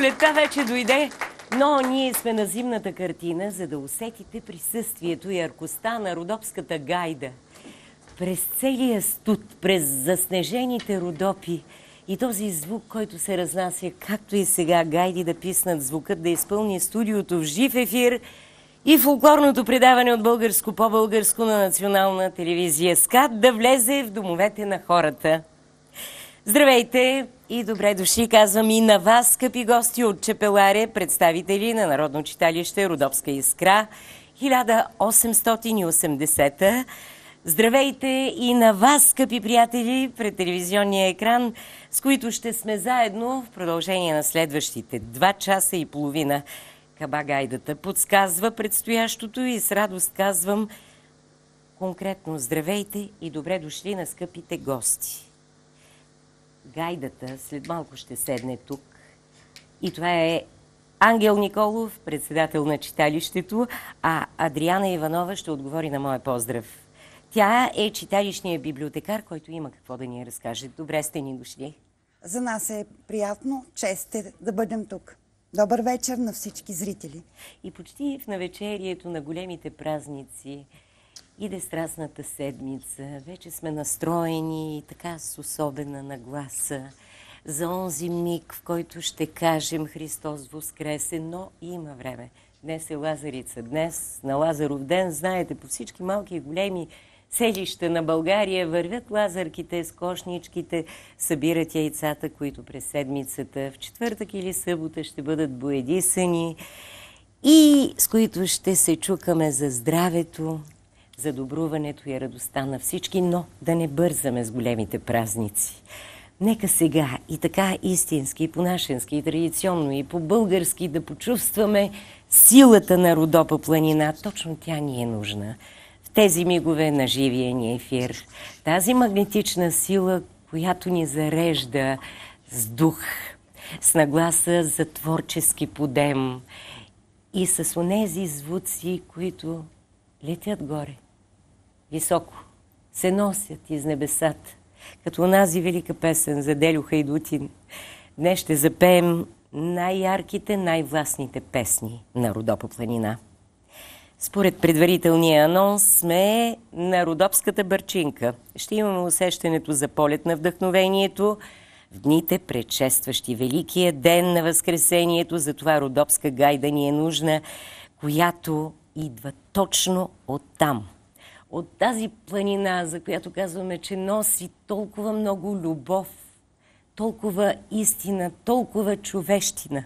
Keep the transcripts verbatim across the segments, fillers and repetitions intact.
Пролетта вече дойде, но ние сме на зимната картина, за да усетите присъствието и яркостта на Родопската гайда. През целия студ, през заснежените Родопи и този звук, който се разнася, както и сега, гайди да писнат, звукът да изпълни студиото в жив ефир и фолклорното предаване от българско по българско на Национална телевизия СКАТ да влезе в домовете на хората. Здравейте и добре дошли, казвам и на вас, скъпи гости от Чепеларе, представители на Народно читалище Родопска искра, хиляда осемстотин и осемдесета. Здравейте и на вас, скъпи приятели, пред телевизионния екран, с които ще сме заедно в продължение на следващите два часа и половина. Каба гайдата подсказва предстоящото и с радост казвам конкретно здравейте и добре дошли на скъпите гости. Гайдата след малко ще седне тук и това е Ангел Николов, председател на читалището, а Адриана Иванова ще отговори на моя поздрав. Тя е читалищният библиотекар, който има какво да ни разкаже. Добре сте ни дошли. За нас е приятно, чест е да бъдем тук. Добър вечер на всички зрители. И почти в навечерието на големите празници иде Страстната седмица. Вече сме настроени така с особена нагласа за онзи миг, в който ще кажем Христос воскресе, но има време. Днес е Лазарица. Днес на Лазаров ден, знаете, по всички малки и големи селища на България вървят лазарките с кошничките, събират яйцата, които през седмицата в четвъртък или събота ще бъдат боядисани и с които ще се чукаме за здравето, за добруването и радостта на всички, но да не бързаме с големите празници. Нека сега и така истински, и по-нашенски, и традиционно, и по-български да почувстваме силата на Родопа планина. Точно тя ни е нужна в тези мигове на живия ни ефир. Тази магнетична сила, която ни зарежда с дух, с нагласа за творчески подем и с онези звуци, които летят горе, високо, се носят из небесата, като онази велика песен за Делю Хайдутин. Днес ще запеем най-ярките, най-властните песни на Родопа планина. Според предварителния анонс сме на Родопската бърчинка. Ще имаме усещането за полет на вдъхновението в дните, предшестващи Великия ден на Възкресението. Затова Родопска гайда ни е нужна, която идва точно оттам. От тази планина, за която казваме, че носи толкова много любов, толкова истина, толкова човещина.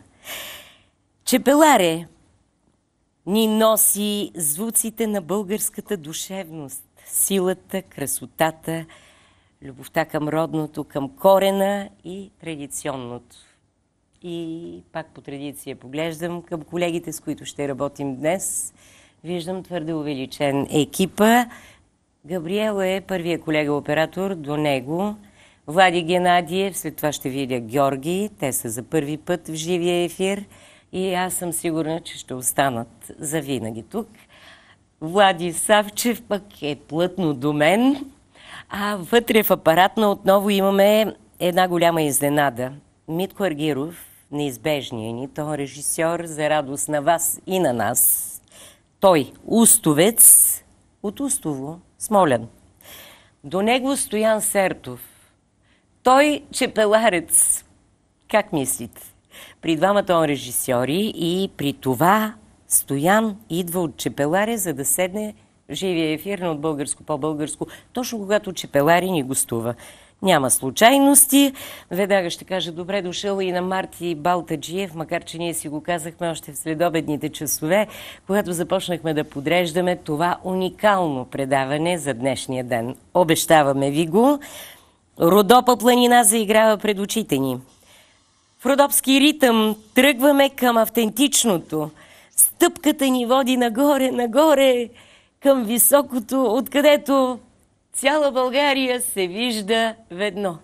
Чепеларе ни носи звуците на българската душевност, силата, красотата, любовта към родното, към корена и традиционното. И пак по традиция поглеждам към колегите, с които ще работим днес. Виждам твърде увеличен екипа. Габриел е първия колега-оператор, до него Влади Геннадиев, след това ще видя Георги. Те са за първи път в живия ефир и аз съм сигурна, че ще останат завинаги тук. Влади Савчев пък е плътно до мен, а вътре в апаратна отново имаме една голяма изненада. Митко Аргиров, неизбежният ни, той е режисьор за радост на вас и на нас. Той устовец от Устово, Смолян. До него Стоян Сертов. Той чепеларец. Как мислите? При двамата он режисьори и при това Стоян идва от Чепеларе, за да седне в живия ефир на от българско по българско, точно когато Чепеларе ни гостува. Няма случайности. Веднага ще кажа добре дошъл и на Марти Балтаджиев, макар че ние си го казахме още в следобедните часове, когато започнахме да подреждаме това уникално предаване за днешния ден. Обещаваме ви го. Родопа планина заиграва пред очите ни. В родопски ритъм тръгваме към автентичното. Стъпката ни води нагоре, нагоре, към високото, откъдето цяла България се вижда ведно.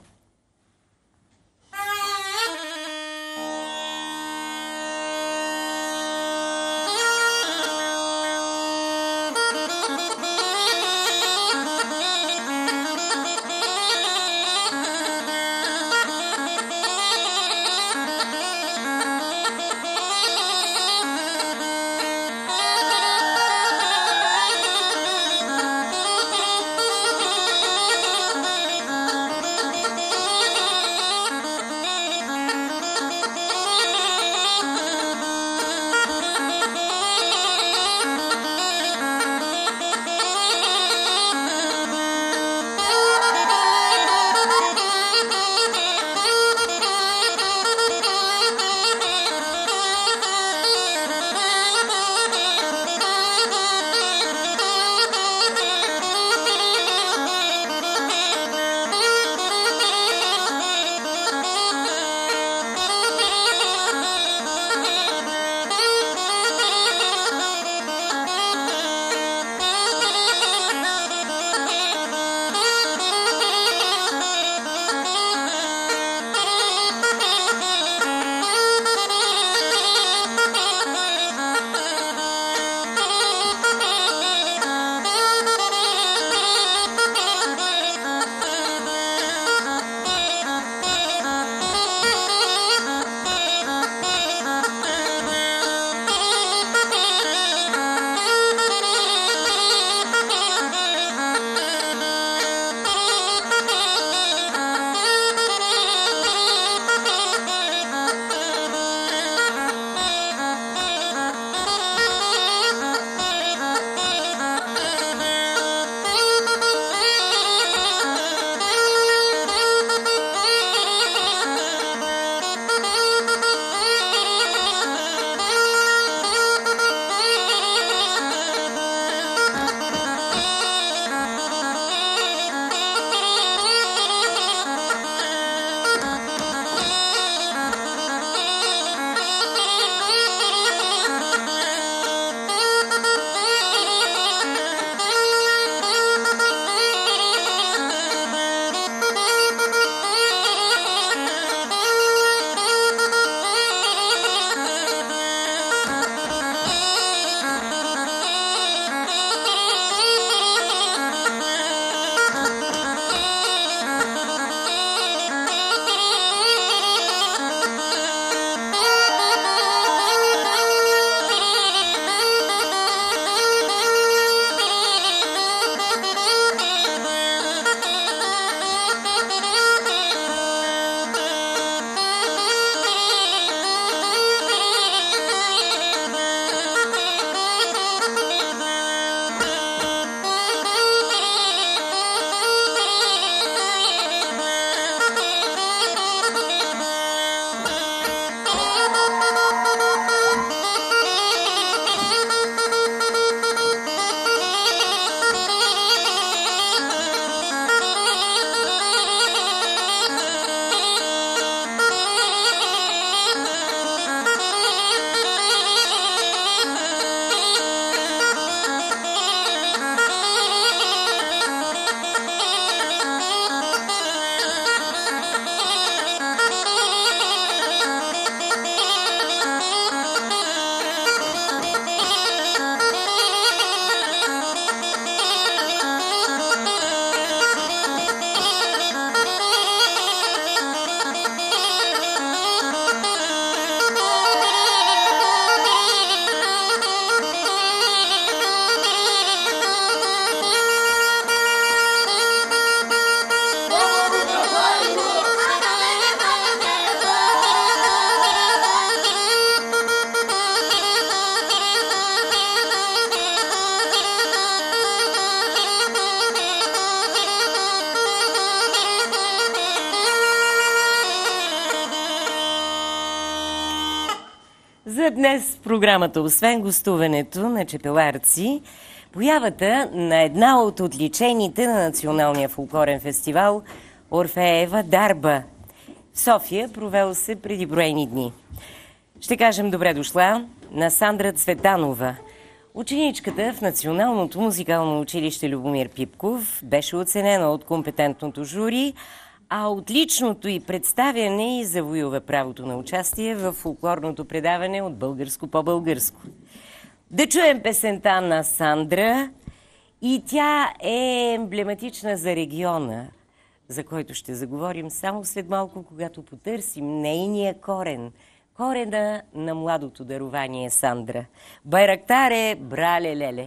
днес в програмата, освен гостуването на чепеларци, появата на една от отличените на Националния фолклорен фестивал Орфеева дарба в София, провел се преди броени дни. Ще кажем добре дошла на Сандра Цветанова. Ученичката в Националното музикално училище Любомир Пипков беше оценена от компетентното жури, а отличното й представяне и завоюва правото на участие в фолклорното предаване от българско по българско. Да чуем песента на Сандра, и тя е емблематична за региона, за който ще заговорим само след малко, когато потърсим нейния корен, корена на младото дарование Сандра. Байрактаре, брале, леле!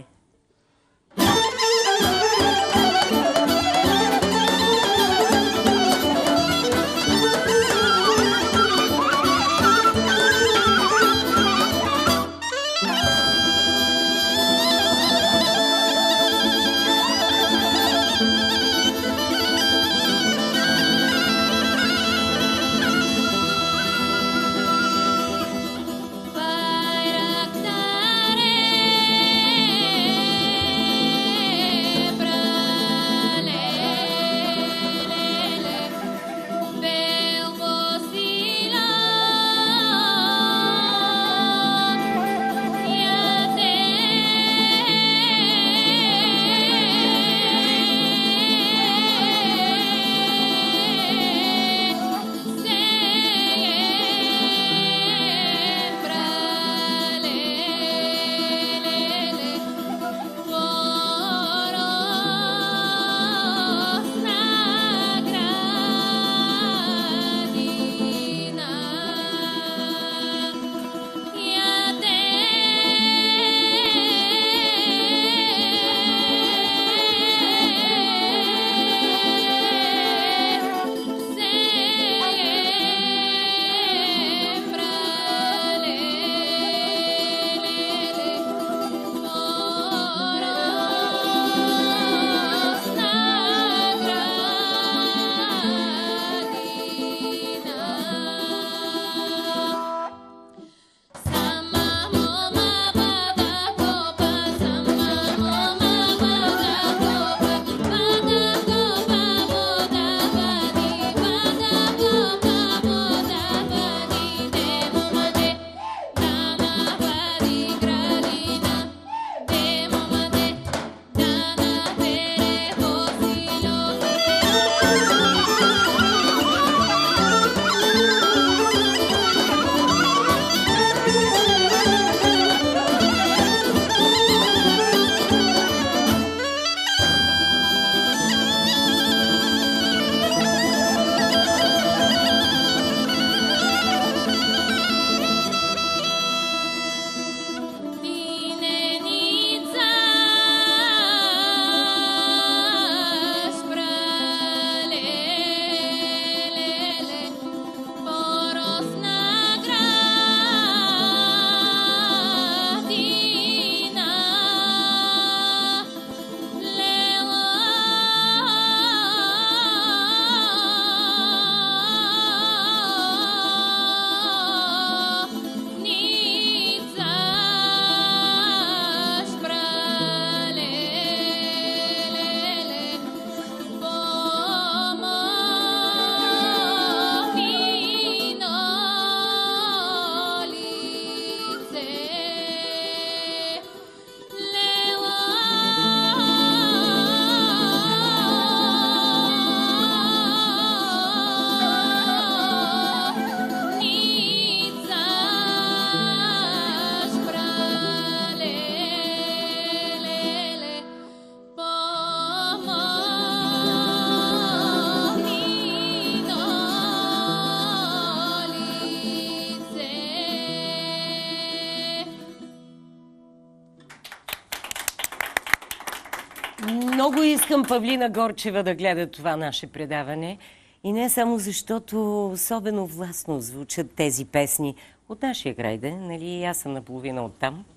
Много искам Павлина Горчева да гледа това наше предаване. И не само защото особено властно звучат тези песни от нашия край, да? Нали? Аз съм наполовина оттам.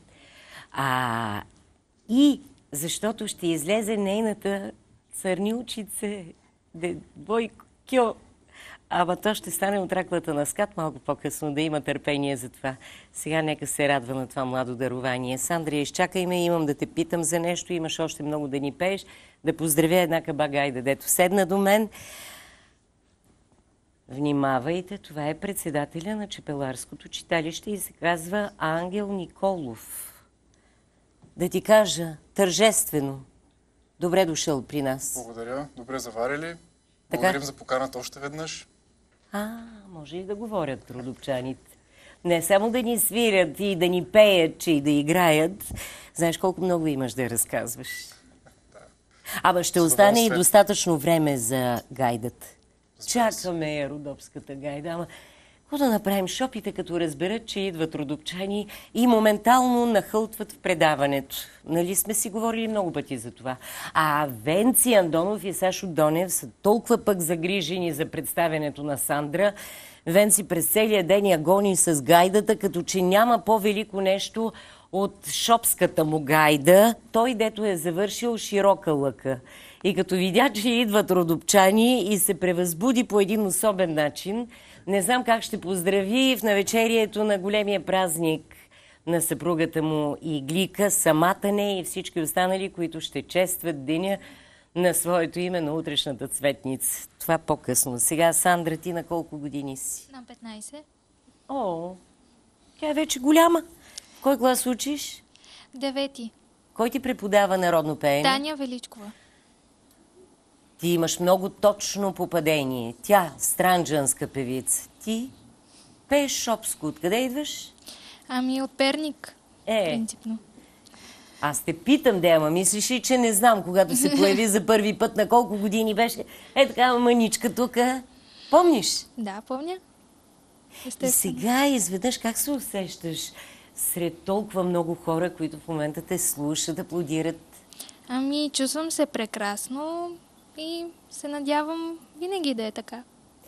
А и защото ще излезе нейната църнилчице, Бойкьо. Ама то ще стане от раклата на скат малко по-късно, да има търпение за това. Сега нека се радва на това младо дарование. Сандрия, изчакай ме, имам да те питам за нещо, имаш още много да ни пееш. Да поздравя една кабагайда, дето седна до мен. Внимавайте, това е председателя на Чепеларското читалище и се казва Ангел Николов. Да ти кажа, тържествено, добре дошъл при нас. Благодаря, добре заварили. Благодарим за поканата още веднъж. А, може и да говорят трудопчаните. Не само да ни свирят и да ни пеят, че и да играят. Знаеш колко много имаш да разказваш. Да. Ама ще остане и достатъчно време за гайдата. Чакаме я, родопската гайда. Ама какво да направим? Шопите, като разберат, че идват родопчани и моментално нахълтват в предаването. Нали сме си говорили много пъти за това. А Венци Андонов и Сашо Донев са толкова пък загрижени за представянето на Сандра. Венци през целия ден я гони с гайдата, като че няма по-велико нещо от шопската му гайда. Той, дето е завършил широка лъка. И като видя, че идват родопчани и се превъзбуди по един особен начин, не знам как ще поздрави в навечерието на големия празник на съпругата му Иглика, самата не и всички останали, които ще честват деня на своето име на утрешната цветница. Това по-късно. Сега, Сандра, ти на колко години си? На петнайсет. О, тя е вече голяма. Кой клас учиш? Девети. Кой ти преподава народно пеене? Таня Величкова. Ти имаш много точно попадение. Тя, странджанска певица. Ти пееш шопско. Откъде идваш? Ами от Перник, е, принципно. Аз те питам, де, ама мислиш ли, че не знам, когато се появи за първи път, на колко години беше? Е, такава мъничка тук. Помниш? Да, помня. И сега изведнъж как се усещаш сред толкова много хора, които в момента те слушат, аплодират? Ами, чувствам се прекрасно и се надявам винаги да е така.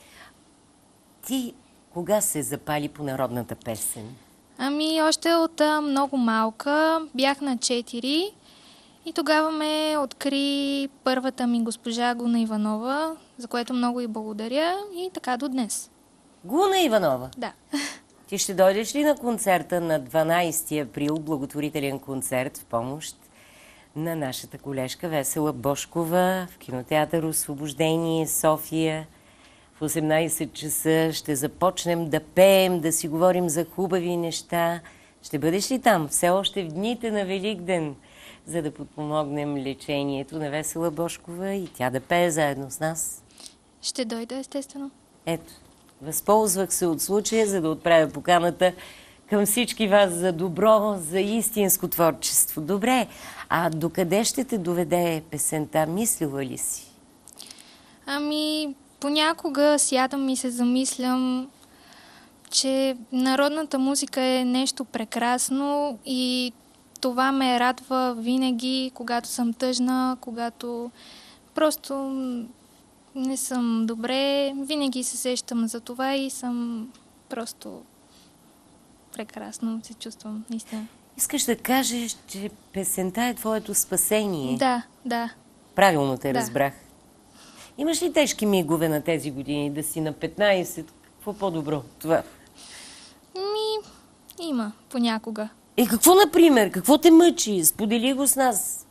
Ти кога се запали по народната песен? Ами, още от а, много малка, бях на четири и тогава ме откри първата ми госпожа Гуна Иванова, за което много и благодаря и така до днес. Гуна Иванова? Да. Ти ще дойдеш ли на концерта на дванайсети април, благотворителен концерт в помощ на нашата колежка Весела Божкова в кинотеатър Освобождение, София? В осемнайсет часа ще започнем да пеем, да си говорим за хубави неща. Ще бъдеш ли там все още в дните на Великден, за да подпомогнем лечението на Весела Божкова и тя да пее заедно с нас? Ще дойда, естествено. Ето, възползвах се от случая, за да отправя поканата към всички вас за добро, за истинско творчество. Добре, а докъде ще те доведе песента? Мислила ли си? Ами, понякога сядам и се замислям, че народната музика е нещо прекрасно и това ме радва винаги, когато съм тъжна, когато просто не съм добре. Винаги се сещам за това и съм просто прекрасно се чувствам, наистина. Искаш да кажеш, че песента е твоето спасение? Да, да. Правилно те да. разбрах. Имаш ли тежки мигове на тези години? Да си на петнайсет? Какво по-добро това? Ми, има понякога. Е, какво, например? Какво те мъчи? Сподели го с нас.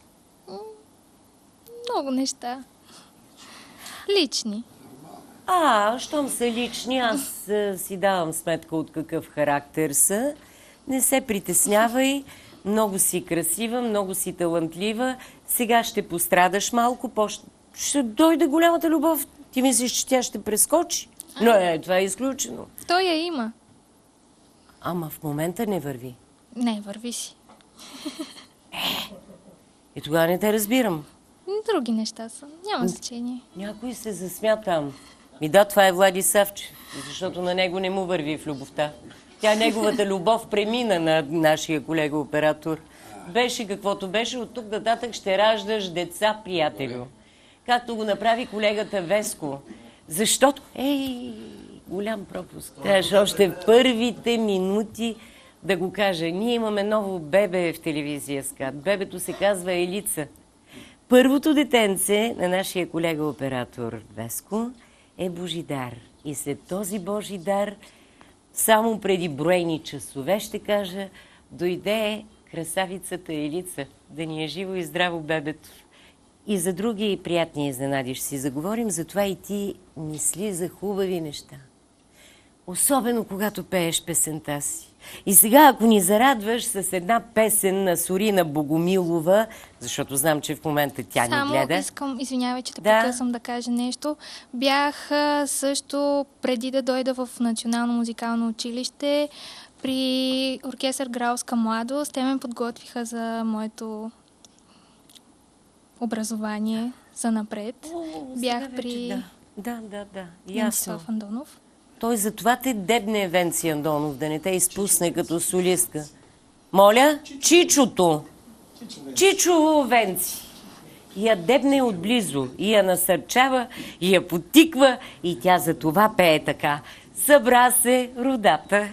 Много неща. Лични. А, щом са лични, аз а, си давам сметка от какъв характер са. Не се притеснявай. Много си красива, много си талантлива. Сега ще пострадаш малко, по ще дойде голямата любов. Ти мислиш, че тя ще прескочи? Но е, това е изключено. Той я има. Ама в момента не върви. Не, върви си. Е, и тогава не те разбирам. Други неща са. Няма значение. Някой се засмя там. Ми да, това е Влади Савчев, защото на него не му върви в любовта. Тя неговата любов премина на нашия колега-оператор. Беше каквото беше, от тук нататък ще раждаш деца, приятелю. Както го направи колегата Веско. Защото, ей, голям пропуск. Трябваше още в първите минути да го кажа. Ние имаме ново бебе в телевизия СКАТ. Бебето се казва Елица. Първото детенце на нашия колега-оператор Веско е Божидар. И след този Божи дар, само преди броени часове, ще кажа, дойде красавицата Елица, да ни е живо и здраво бебето. И за други приятни изненади ще си заговорим, затова и ти мисли за хубави неща. Особено когато пееш песента си. И сега, ако ни зарадваш с една песен на Сорина Богомилова, защото знам, че в момента тя Само ни гледа. Само искам, извинявай, че те да. прекъсвам да кажа нещо. Бях също, преди да дойда в Национално музикално училище, при оркестър Гралска младост. Те ме подготвиха за моето образование за напред. О, Бях вече, при да. Да, да, да. Ясно. Андонов. Той затова те дебне Венци Андонов, да не те изпусне като солистка. Моля? Чичото. Чичо Венци. И я дебне отблизо, и я насърчава, и я потиква, и тя за това пее така. Събра се родата.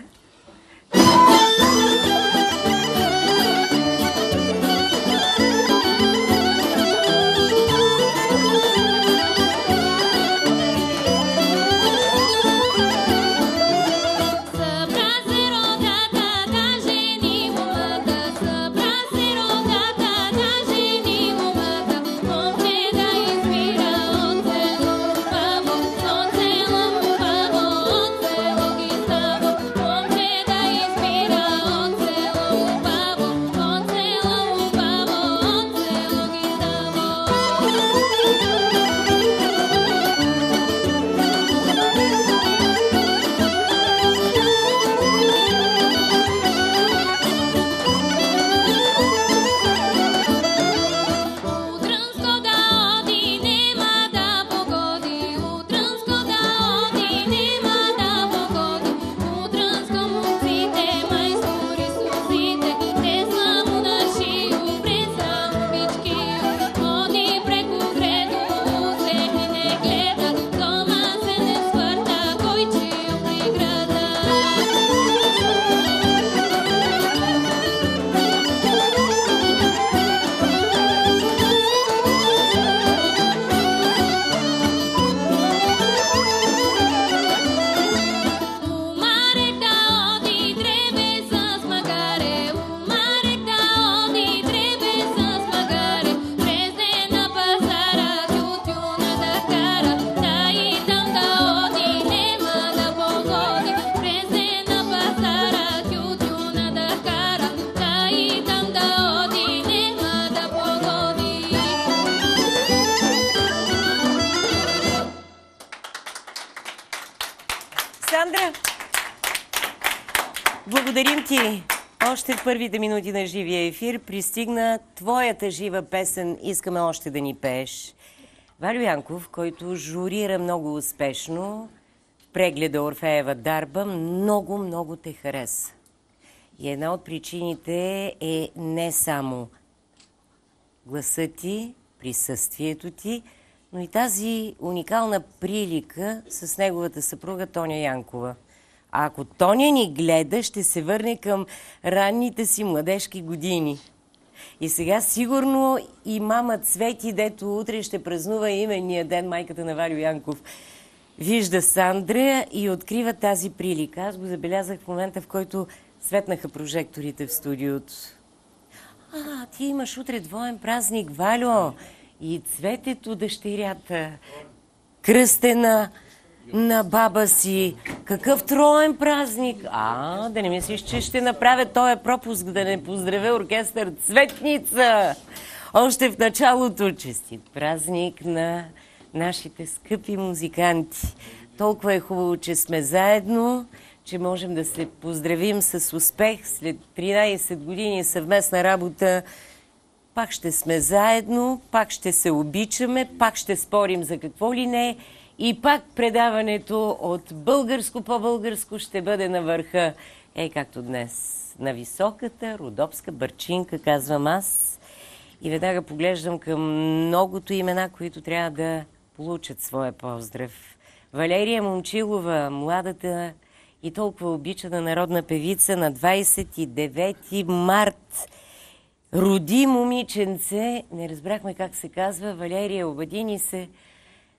Сандра, благодарим ти. Още в първите минути на живия ефир пристигна твоята жива песен "Искаме още да ни пееш". Валю Янков, който журира много успешно в прегледа Орфеева дарба, много, много те хареса. И една от причините е не само гласът ти, присъствието ти, но и тази уникална прилика с неговата съпруга Тоня Янкова. А ако Тоня ни гледа, ще се върне към ранните си младежки години. И сега сигурно и мама Цвети, дето утре ще празнува именния ден, майката на Валю Янков, вижда Сандра и открива тази прилика. Аз го забелязах в момента, в който светнаха прожекторите в студиото. А, ти имаш утре двоен празник, Валю. И Цветето, дъщерята, кръстена на баба си. Какъв троен празник! А, да не мислиш, че ще направя този пропуск да не поздравя оркестър Цветница. Още в началото честит празник на нашите скъпи музиканти. Толкова е хубаво, че сме заедно, че можем да се поздравим с успех след тринайсет години съвместна работа. Пак ще сме заедно, пак ще се обичаме, пак ще спорим за какво ли не и пак предаването от българско по българско ще бъде на върха. Ей, както днес. На високата родопска бърчинка, казвам аз. И веднага поглеждам към многото имена, които трябва да получат своя поздрав. Валерия Момчилова, младата и толкова обичана народна певица, на двайсет и девети март роди момиченце, не разбрахме как се казва, Валерия, обади ни се.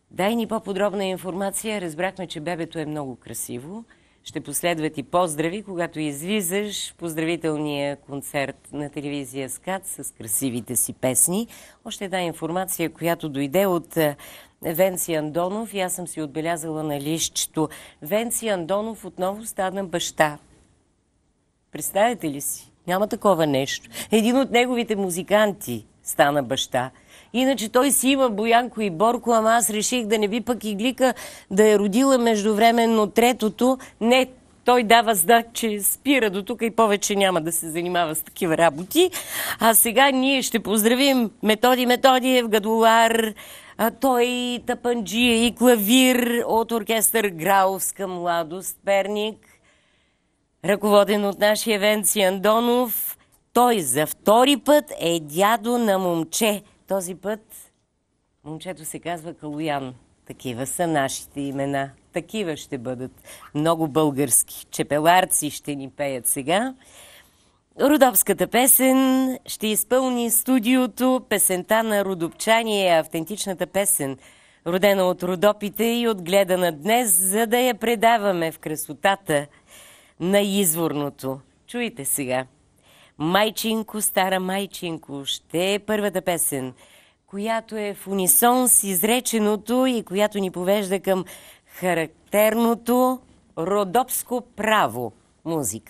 Дай ни по-подробна информация. Разбрахме, че бебето е много красиво. Ще последват и поздрави, когато излизаш в поздравителния концерт на телевизия СКАТ с красивите си песни. Още една информация, която дойде от Венци Андонов и аз съм си отбелязала на листчето. Венци Андонов отново стана баща. Представете ли си? Няма такова нещо. Един от неговите музиканти стана баща. Иначе той си има Боянко и Борко, ама аз реших да не би пък Иглика да е родила междувременно третото. Не, той дава знак, че спира до тук и повече няма да се занимава с такива работи. А сега ние ще поздравим Методи Методиев, гадулар, а той тапанджия и клавир от оркестър Граовска младост, Перник, ръководен от нашия Венци Андонов. Той за втори път е дядо на момче. Този път момчето се казва Калоян. Такива са нашите имена. Такива ще бъдат. Много български. Чепеларци ще ни пеят сега. Родопската песен ще изпълни студиото. Песента на родопчани е автентичната песен, родена от Родопите и отгледана днес, за да я предаваме в красотата на изворното. Чуйте сега. Майчинко, стара майчинко, ще е първата песен, която е в унисон с изреченото и която ни повежда към характерното родопско право. Музика.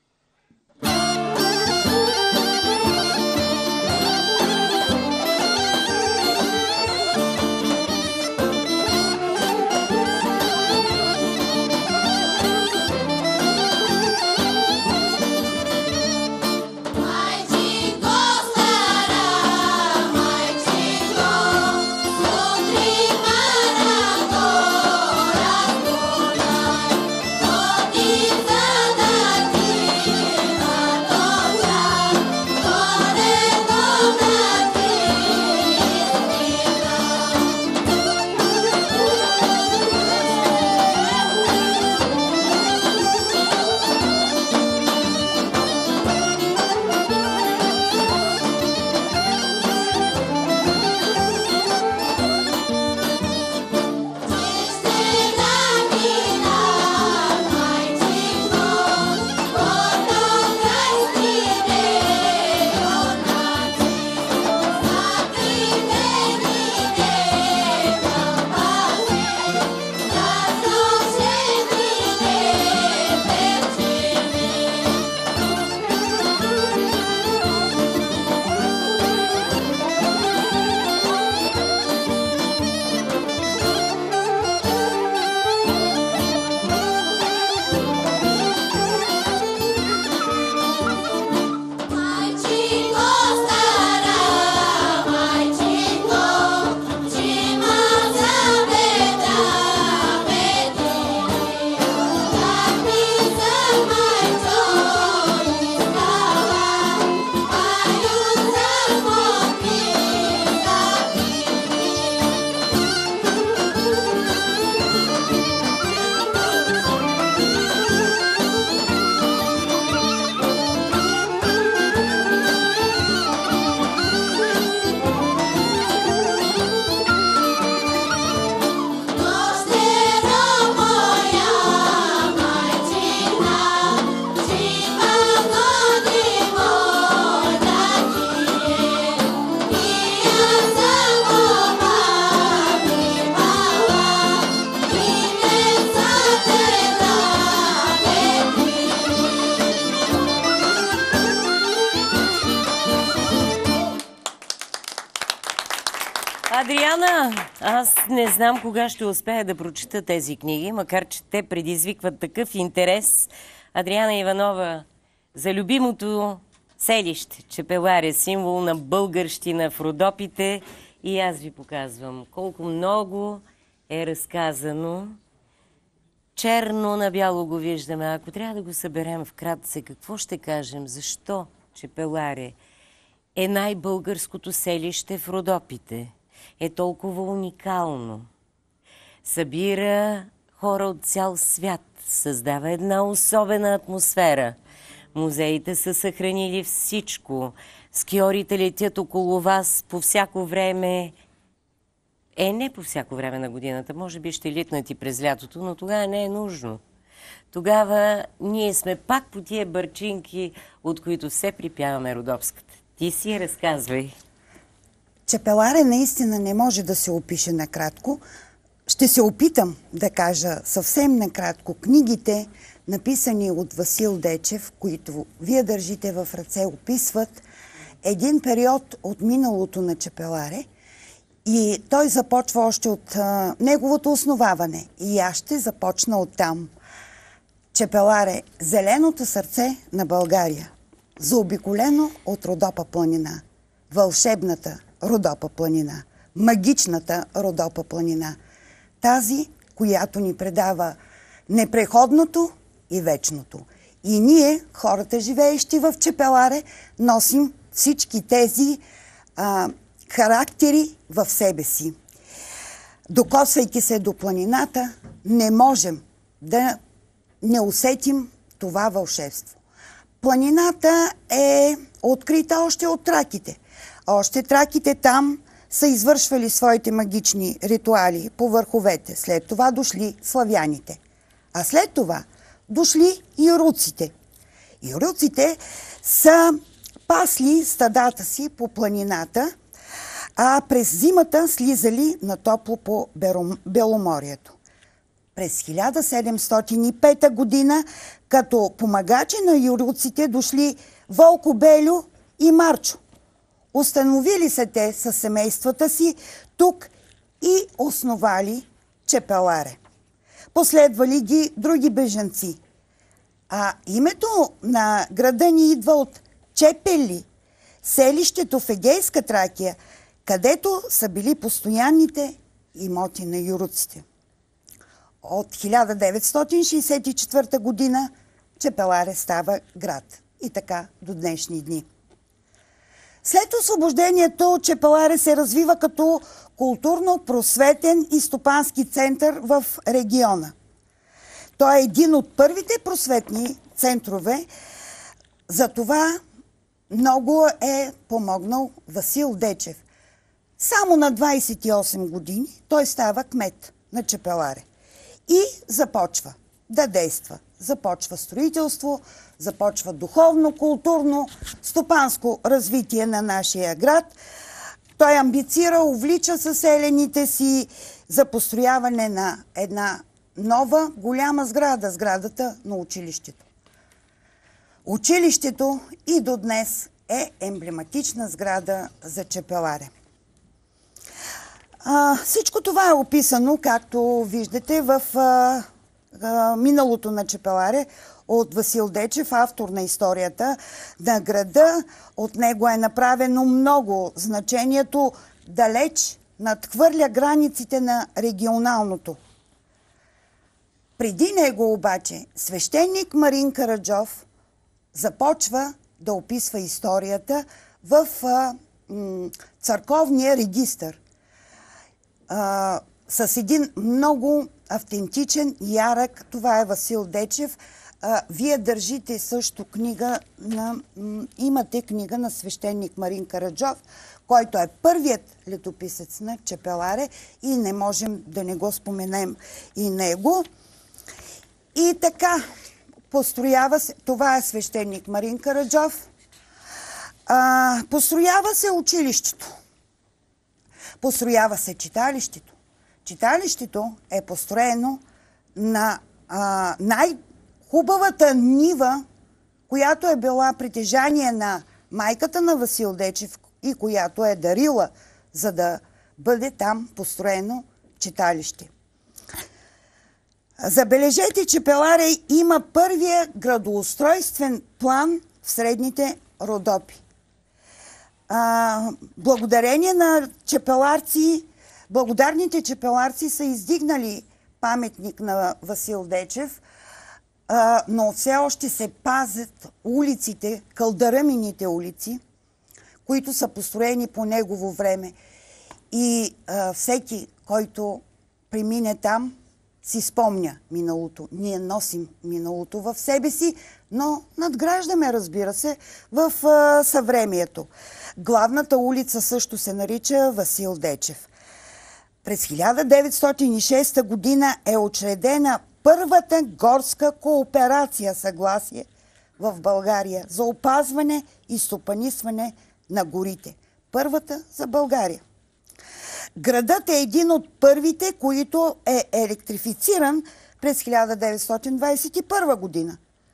Адриана, аз не знам кога ще успея да прочета тези книги, макар че те предизвикват такъв интерес. Адриана Иванова, за любимото селище, Чепеларе, символ на българщина в Родопите. И аз ви показвам колко много е разказано. Черно на бяло го виждаме. Ако трябва да го съберем вкратце, какво ще кажем? Защо Чепеларе е най-българското селище в Родопите? Е толкова уникално. Събира хора от цял свят. Създава една особена атмосфера. Музеите са съхранили всичко. Скиорите летят около вас по всяко време. Е, не по всяко време на годината. Може би ще литнат и през лятото, но тогава не е нужно. Тогава ние сме пак по тия бърчинки, от които все припяваме родопската. Ти си разказвай. Чепеларе наистина не може да се опише накратко. Ще се опитам да кажа съвсем накратко. Книгите, написани от Васил Дечев, които вие държите в ръце, описват един период от миналото на Чепеларе и той започва още от а, неговото основаване. И аз ще започна оттам. Чепеларе, зеленото сърце на България, заобиколено от Родопа планина, вълшебната Родопа планина, магичната Родопа планина, тази, която ни предава непреходното и вечното. И ние, хората, живеещи в Чепеларе, носим всички тези а, характери в себе си. Докосвайки се до планината, не можем да не усетим това вълшебство. Планината е открита още от траките. Още траките там са извършвали своите магични ритуали по върховете. След това дошли славяните. А след това дошли юруците. Юруците са пасли стадата си по планината, а през зимата слизали на топло по Беломорието. През хиляда седемстотин и пета година като помагачи на юруците дошли Волко Белю и Марчо. Установили се те със семействата си тук и основали Чепеларе. Последвали ги други бежанци. А името на града ни идва от Чепели, селището в Егейска Тракия, където са били постоянните имоти на юруците. От хиляда деветстотин шейсет и четвърта година Чепеларе става град. И така до днешни дни. След освобождението Чепеларе се развива като културно-просветен и стопански център в региона. Той е един от първите просветни центрове. За това много е помогнал Васил Дечев. Само на двадесет и осем години той става кмет на Чепеларе и започва да действа. Започва строителство, започва духовно, културно, стопанско развитие на нашия град. Той амбицира, увлича съселените си за построяване на една нова голяма сграда, сградата на училището. Училището и до днес е емблематична сграда за Чепеларе. А, всичко това е описано, както виждате, в а, а, миналото на Чепеларе от Васил Дечев, автор на историята на града. От него е направено много. Значението далеч надхвърля границите на регионалното. Преди него обаче свещеник Марин Караджов започва да описва историята в а, м, църковния регистър. А, с един много автентичен, ярък, това е Васил Дечев. А, вие държите също книга на, м, имате книга на свещеник Марин Караджов, който е първият летописец на Чепеларе и не можем да не го споменем и него. И така, построява се, това е свещеник Марин Караджов, а, построява се училището, построява се читалището. Читалището е построено на а, най-хубавата нива, която е била притежание на майката на Васил Дечев и която е дарила, за да бъде там построено читалище. Забележете, Чепеларе има първия градоустройствен план в средните Родопи. А, благодарение на чепеларци, благодарните чепеларци са издигнали паметник на Васил Дечев, а, но все още се пазят улиците, кълдарамините улици, които са построени по негово време. И а, всеки, който премине там, си спомня миналото. Ние носим миналото в себе си, но надграждаме, разбира се, в а, съвремието. Главната улица също се нарича Васил Дечев. През хиляда деветстотин и шеста година е учредена първата горска кооперация съгласие в България за опазване и стопанисване на горите. Първата за България. Градът е един от първите, които е електрифициран през хиляда деветстотин двадесет и първа година.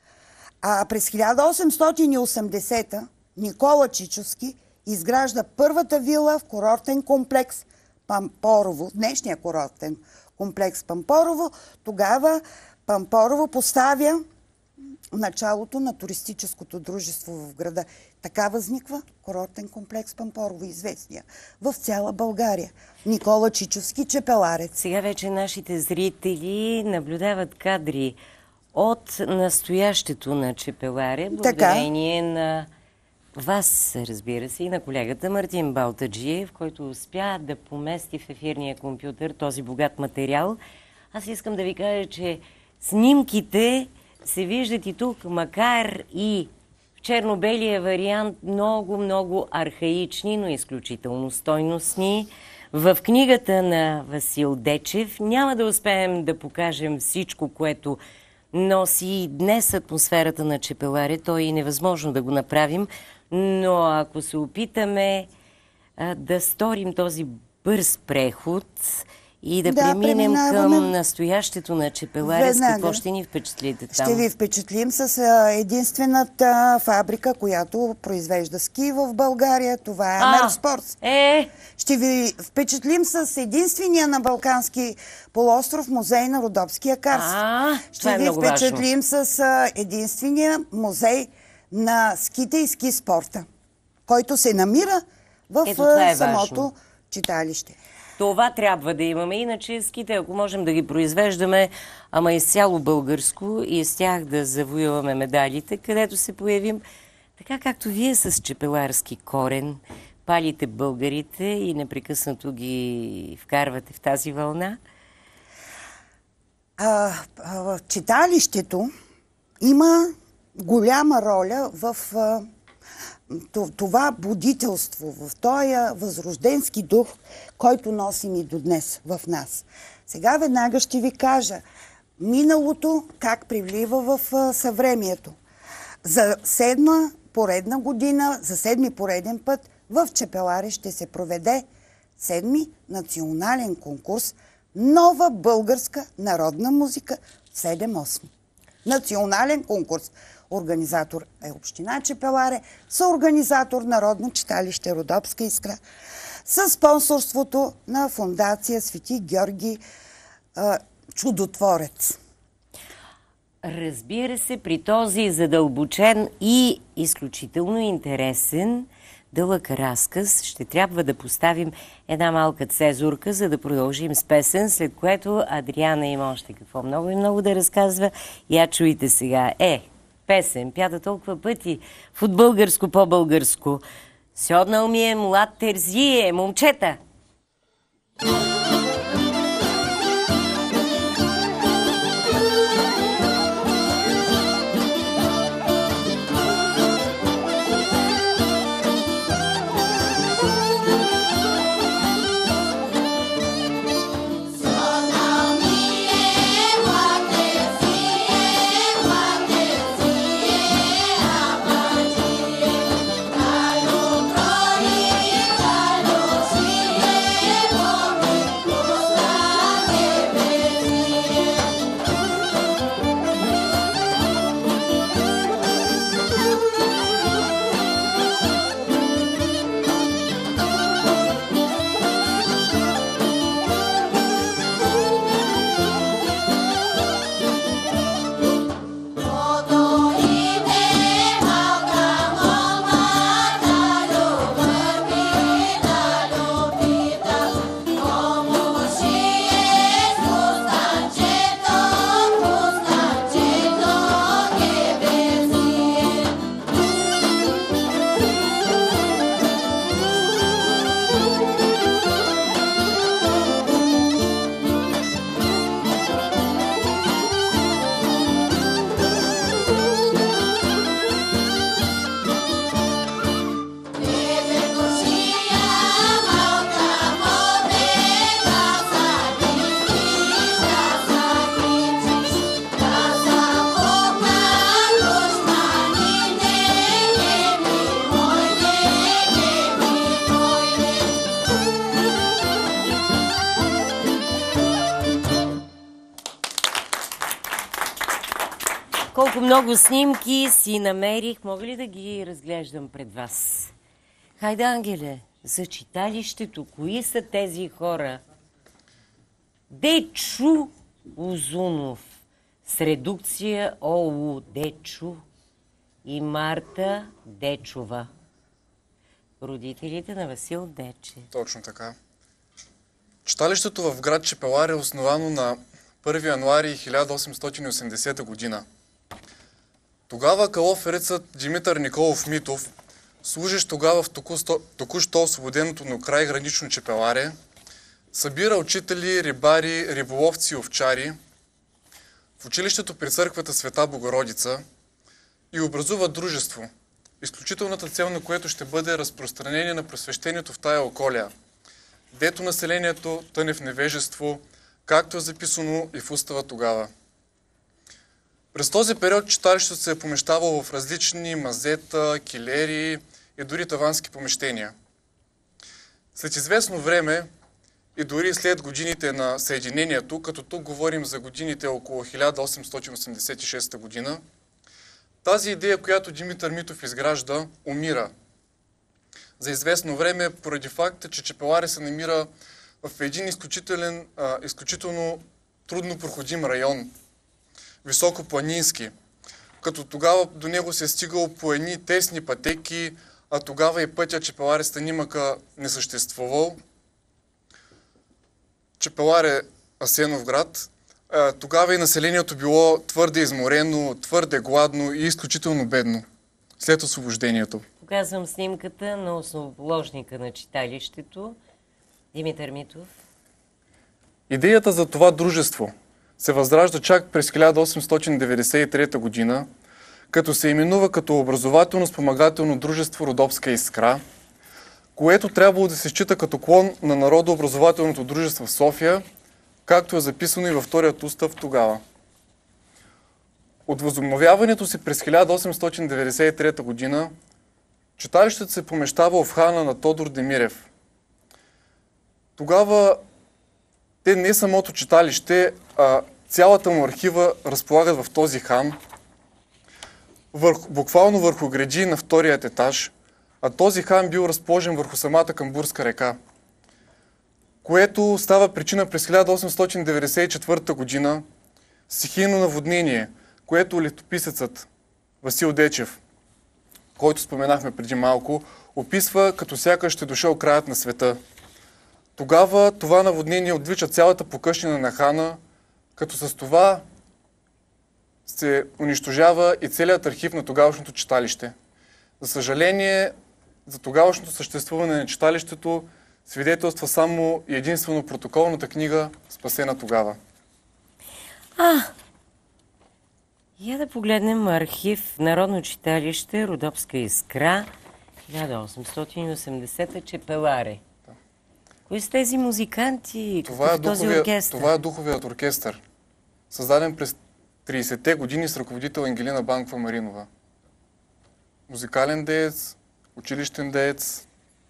А през хиляда осемстотин и осемдесета Никола Чичовски изгражда първата вила в курортен комплекс Пампорово, днешния курортен комплекс Пампорово. Тогава Пампорово поставя началото на туристическото дружество в града. Така възниква курортен комплекс Пампорово, известния в цяла България. Никола Чичовски, чепеларец. Сега вече нашите зрители наблюдават кадри от настоящето на Чепеларе, благодарение така на вас, разбира се, и на колегата Мартин Балтаджиев, който успя да помести в ефирния компютър този богат материал. Аз искам да ви кажа, че снимките се виждат и тук, макар и в черно-белия вариант, много, много архаични, но изключително стойностни. В книгата на Васил Дечев няма да успеем да покажем всичко, което носи днес атмосферата на Чепеларе. То е невъзможно да го направим, но ако се опитаме а, да сторим този бърз преход и да, да преминем към настоящето на Чепеларе, с какво ще ни впечатлите там? Ще ви впечатлим с а, единствената фабрика, която произвежда ски в България. Това е Амерспортс. Е! Ще ви впечатлим с единствения на Балкански полуостров музей на Родопския карст. А, ще е ви впечатлим важно. с а, единствения музей на ските и ски спорта, който се намира в Ето, е самото важно. читалище. Това трябва да имаме, иначе ските, ако можем да ги произвеждаме, ама изцяло българско и с тях да завоюваме медалите, където се появим, така както вие с чепеларски корен палите българите и непрекъснато ги вкарвате в тази вълна? А, а, читалището има голяма роля в а, това будителство, в този възрожденски дух, който носим и до днес в нас. Сега веднага ще ви кажа миналото как привлива в а, съвремието. За седма поредна година, за седми пореден път в Чепеларе ще се проведе седми национален конкурс Нова българска народна музика седем осем. Национален конкурс. Организатор е община Чепеларе, съорганизатор Народно читалище Родопска искра, със спонсорството на фондация Свети Георги а, Чудотворец. Разбира се, при този задълбочен и изключително интересен дълъг разказ ще трябва да поставим една малка цезурка, за да продължим с песен, след което Адриана има още какво много и много да разказва. Я чуйте сега. Е, песен, пята толкова пъти от българско по-българско. Сьоднал ми е млад терзие, момчета! Колко много снимки си намерих. Мога ли да ги разглеждам пред вас? Хайде, Ангеле, за читалището. Кои са тези хора? Дечо Узунов с редукция ОУ Дечо и Марта Дечова. Родителите на Васил Дечев. Точно така. Читалището в град Чепеларе е основано на първи януари хиляда осемстотин и осемдесета година. Тогава калоферецът Димитър Николов Митов, служещ тогава в току-що освободеното на край гранично Чепеларе, събира учители, рибари, риболовци и овчари в училището при църквата Света Богородица и образува дружество, изключителната цел на което ще бъде разпространение на просвещението в тая околия, дето населението тъне в невежество, както е записано и в устава тогава. През този период читалището се е помещавало в различни мазета, килери и дори тавански помещения. След известно време и дори след годините на съединението, като тук говорим за годините около хиляда осемстотин осемдесет и шеста година, тази идея, която Димитър Митов изгражда, умира. За известно време, поради факта, че Чепеларе се намира в един изключителен, а, изключително трудно проходим район, високопланински, като тогава до него се е стигало по едни тесни пътеки, а тогава и пътя Чепеларе-Станимъка не съществувал. Чепеларе Асеновград. Тогава и населението било твърде изморено, твърде гладно и изключително бедно след освобождението. Показвам снимката на основоположника на читалището, Димитър Митов. Идеята за това дружество се възражда чак през хиляда осемстотин деветдесет и трета година, като се именува като образователно-спомагателно дружество Родопска искра, което трябвало да се счита като клон на Народообразователното дружество в София, както е записано и във вторият устав тогава. От възобновяването си през хиляда осемстотин деветдесет и трета година читалището се помещава в хана на Тодор Демирев. Тогава те не самото читалище, а цялата му архива разполагат в този хан, върху, буквално върху греди на вторият етаж, а този хан бил разположен върху самата Камбурска река, което става причина през хиляда осемстотин деветдесет и четвърта година стихийно наводнение, което летописецът Васил Дечев, който споменахме преди малко, описва като сякаш ще дошъл краят на света. Тогава това наводнение отвлича цялата покъщнина на хана, като с това се унищожава и целият архив на тогавашното читалище. За съжаление, за тогавашното съществуване на читалището свидетелства само и единствено протоколната книга «Спасена тогава». А, я да погледнем архив Народно читалище Родопска искра, хиляда осемстотин и осемдесета Чепеларе. Да. Кои са тези музиканти? Това е, този духовия, оркестър? това е духовият оркестър, създаден през тридесетте години с ръководител Ангелина Банкова Маринова. Музикален деец, училищен деец.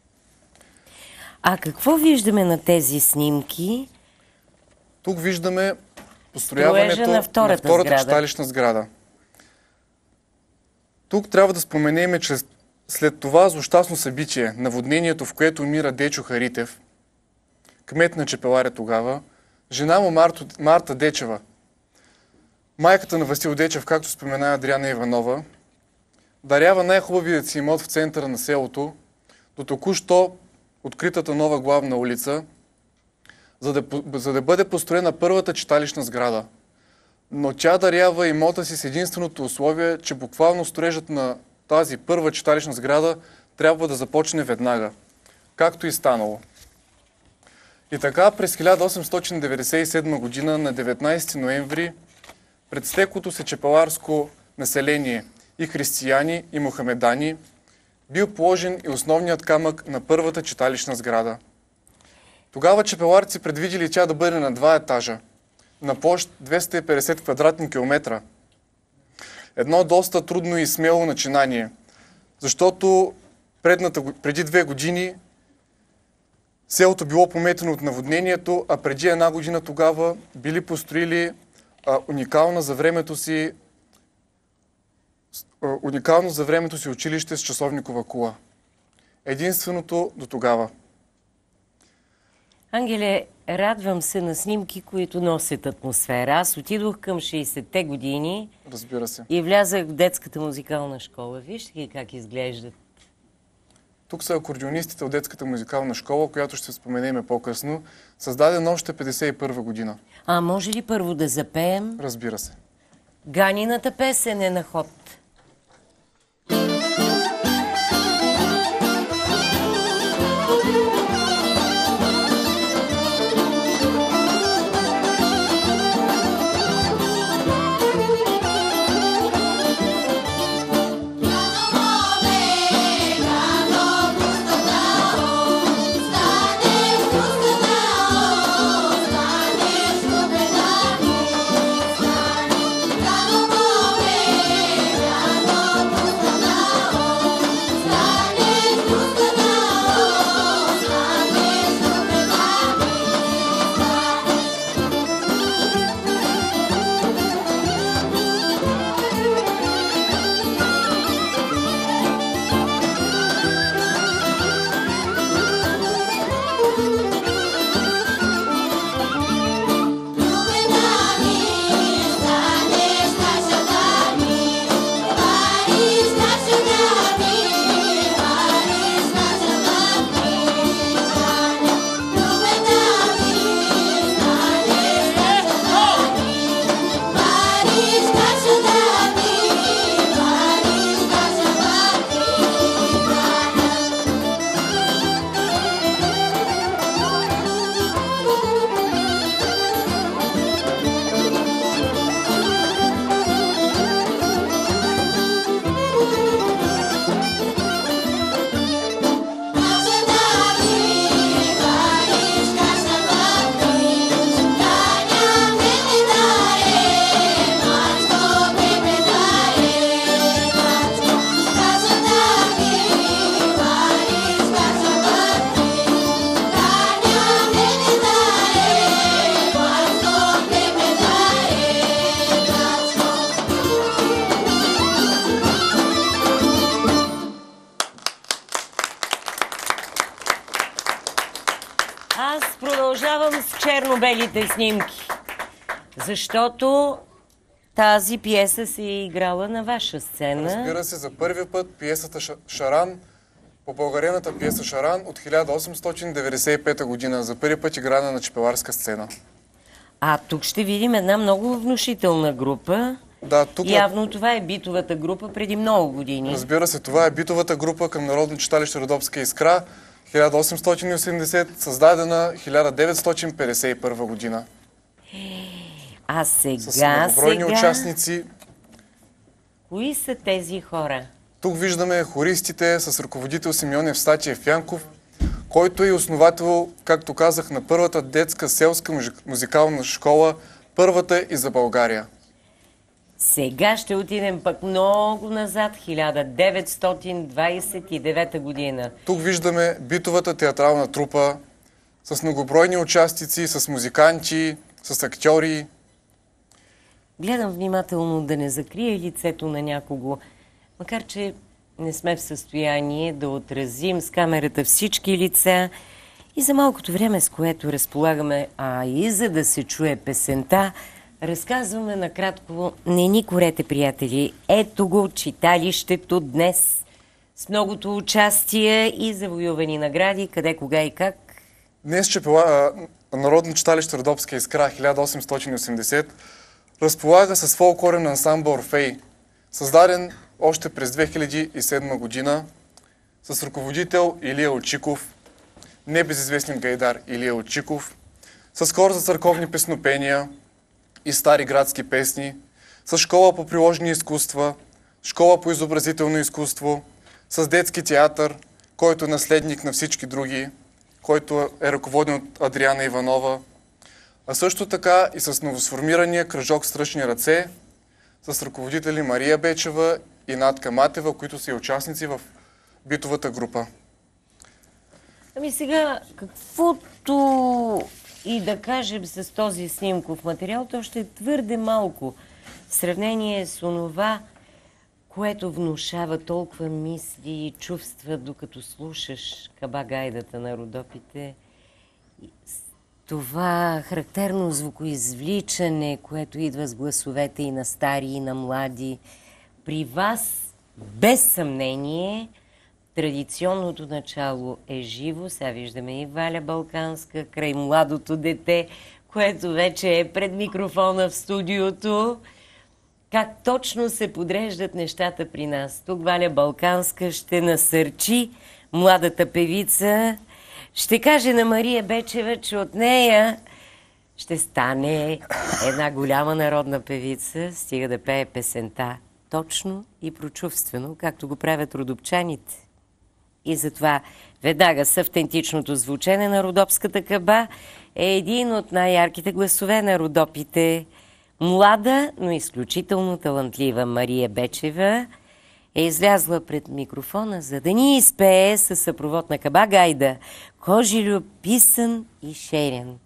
А какво виждаме на тези снимки? Тук виждаме построяването на втората, на втората читалищна сграда. Тук трябва да споменем, че след това злощастно събитие, наводнението, в което умира Дечо Харитев, кмет на Чепеларе тогава, жена му Марто, Марта Дечева, майката на Васил Дечев, както спомена Адриана Иванова, дарява най-хубавият си имот в центъра на селото, до току-що откритата нова главна улица, за да, за да бъде построена първата читалищна сграда. Но тя дарява имота си с единственото условие, че буквално строежът на тази първа читалищна сграда трябва да започне веднага, както и станало. И така през хиляда осемстотин деветдесет и седма година на деветнайсети ноември пред стеклото се чепеларско население и християни, и мухамедани бил положен и основният камък на първата читалищна сграда. Тогава чепеларци предвидели тя да бъде на два етажа, на площ двеста и петдесет квадратни километра. Едно доста трудно и смело начинание, защото предната, преди две години селото било пометено от наводнението, а преди една година тогава били построили а, уникална за времето си уникално за времето си училище с часовникова кула. Единственото до тогава. Ангеле, радвам се на снимки, които носят атмосфера. Аз отидох към шейсетте години. Разбира се. И влязах в детската музикална школа. Вижте ги как изглеждат. Тук са акордеонистите от детската музикална школа, която ще споменеме по-късно, създадена още петдесет и първа година. А може ли първо да запеем? Разбира се. Ганината песен е на ход. Аз продължавам с черно-белите снимки, защото тази пиеса се е играла на ваша сцена. Разбира се, за първи път пиесата Шаран, по българената пиеса Шаран от хиляда осемстотин деветдесет и пета година. За първи път играна на чепеларска сцена. А тук ще видим една много внушителна група. Да, тук Явно на... това е битовата група преди много години. Разбира се, това е битовата група към Народно читалище Родопска искра, хиляда осемстотин и осемдесет, създадена хиляда деветстотин петдесет и първа година. А сега, с многобройни сега... участници. Кои са тези хора? Тук виждаме хористите с ръководител Симеон Евстатиев Янков, който е основател, както казах, на първата детска селска музикална школа, първата и за България. Сега ще отидем пък много назад, хиляда деветстотин двадесет и девета година. Тук виждаме битовата театрална трупа с многобройни участници, с музиканти, с актьори. Гледам внимателно да не закрия лицето на някого, макар че не сме в състояние да отразим с камерата всички лица и за малкото време, с което разполагаме, а и за да се чуе песента, разказваме накратко "Не ни корете, приятели". Ето го читалището днес с многото участия и завоювани награди, къде, кога и как. Днес чепела, Народно читалище Родопска искра хиляда осемстотин и осемдесет разполага с фолклорен ансамбъл Орфей, създаден още през две хиляди и седма година с ръководител Илия Очиков, небезизвестен гайдар Илия Очиков, с хор за църковни песнопения и стари градски песни, с школа по приложни изкуства, школа по изобразително изкуство, с детски театър, който е наследник на всички други, който е ръководен от Адриана Иванова, а също така и с новосформирания кръжок Стръчни ръце, с ръководители Мария Бечева и Натка Матева, които са и участници в битовата група. Ами сега, каквото и да кажем с този снимков материал, то ще е твърде малко в сравнение с онова, което внушава толкова мисли и чувства, докато слушаш каба-гайдата на Родопите. Това характерно звукоизвличане, което идва с гласовете и на стари, и на млади. При вас, без съмнение, традиционното начало е живо. Сега виждаме и Валя Балканска край младото дете, което вече е пред микрофона в студиото. Как точно се подреждат нещата при нас. Тук Валя Балканска ще насърчи младата певица, ще каже на Мария Бечева, че от нея ще стане една голяма народна певица, стига да пее песента точно и прочувствено, както го правят родопчаните. И затова веднага с автентичното звучене на родопската каба е един от най-ярките гласове на Родопите. Млада, но изключително талантлива Мария Бечева е излязла пред микрофона, за да ни изпее със съпровод на каба-гайда Кожилю писан и шерен.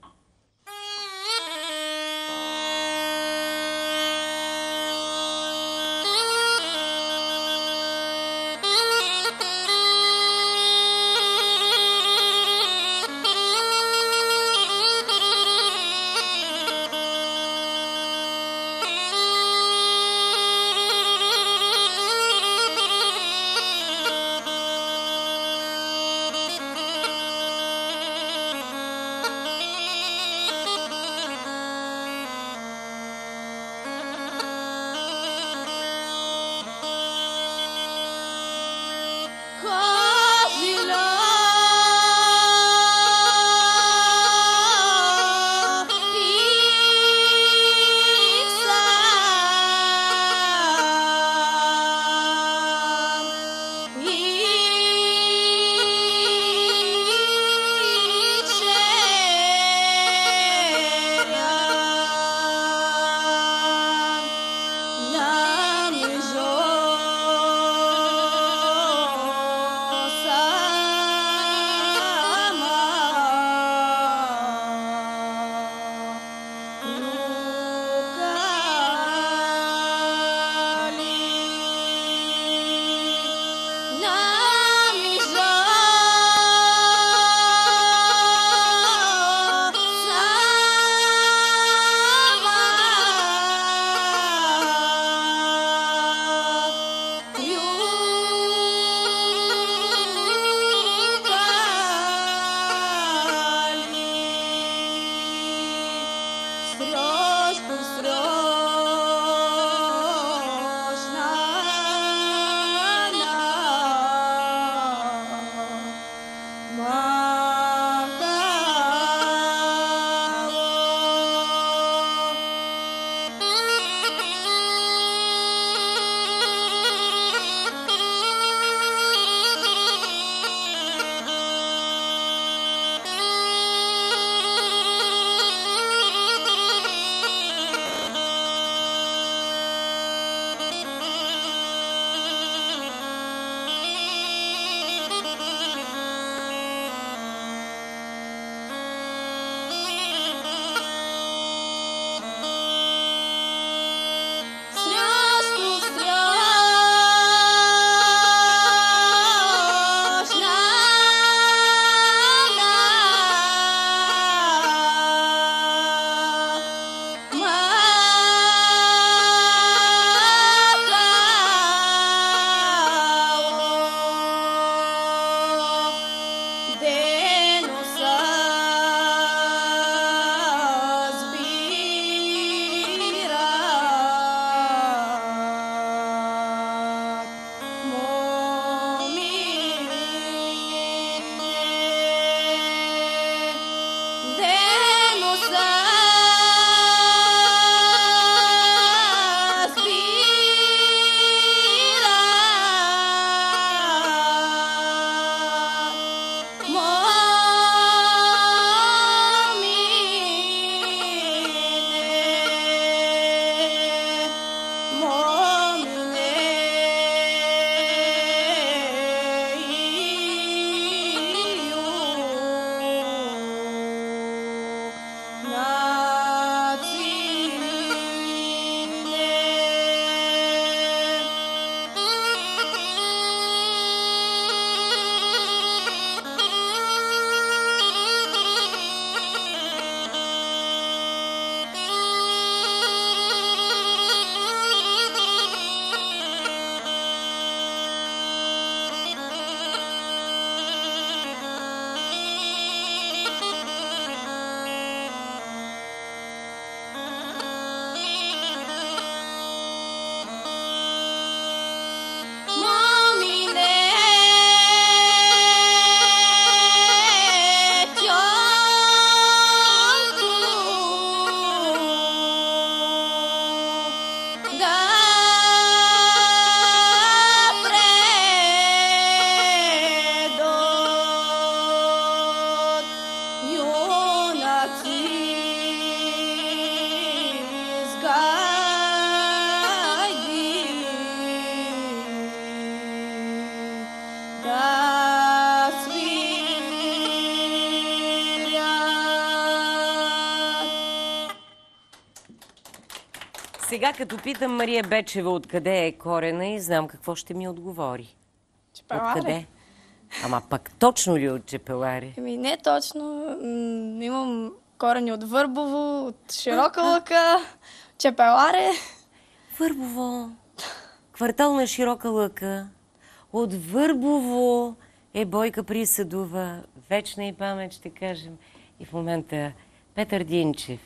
Сега като питам Мария Бечева откъде е корена и знам какво ще ми отговори. Чепеларе. Откъде? Ама пък точно ли от Чепеларе? Еми не точно. М, имам корени от Върбово, от Широка лъка, Чепеларе. Върбово. Квартал на Широка лъка. От Върбово е Бойка Присъдова. Вечна и памет, ще кажем. И в момента Петър Динчев,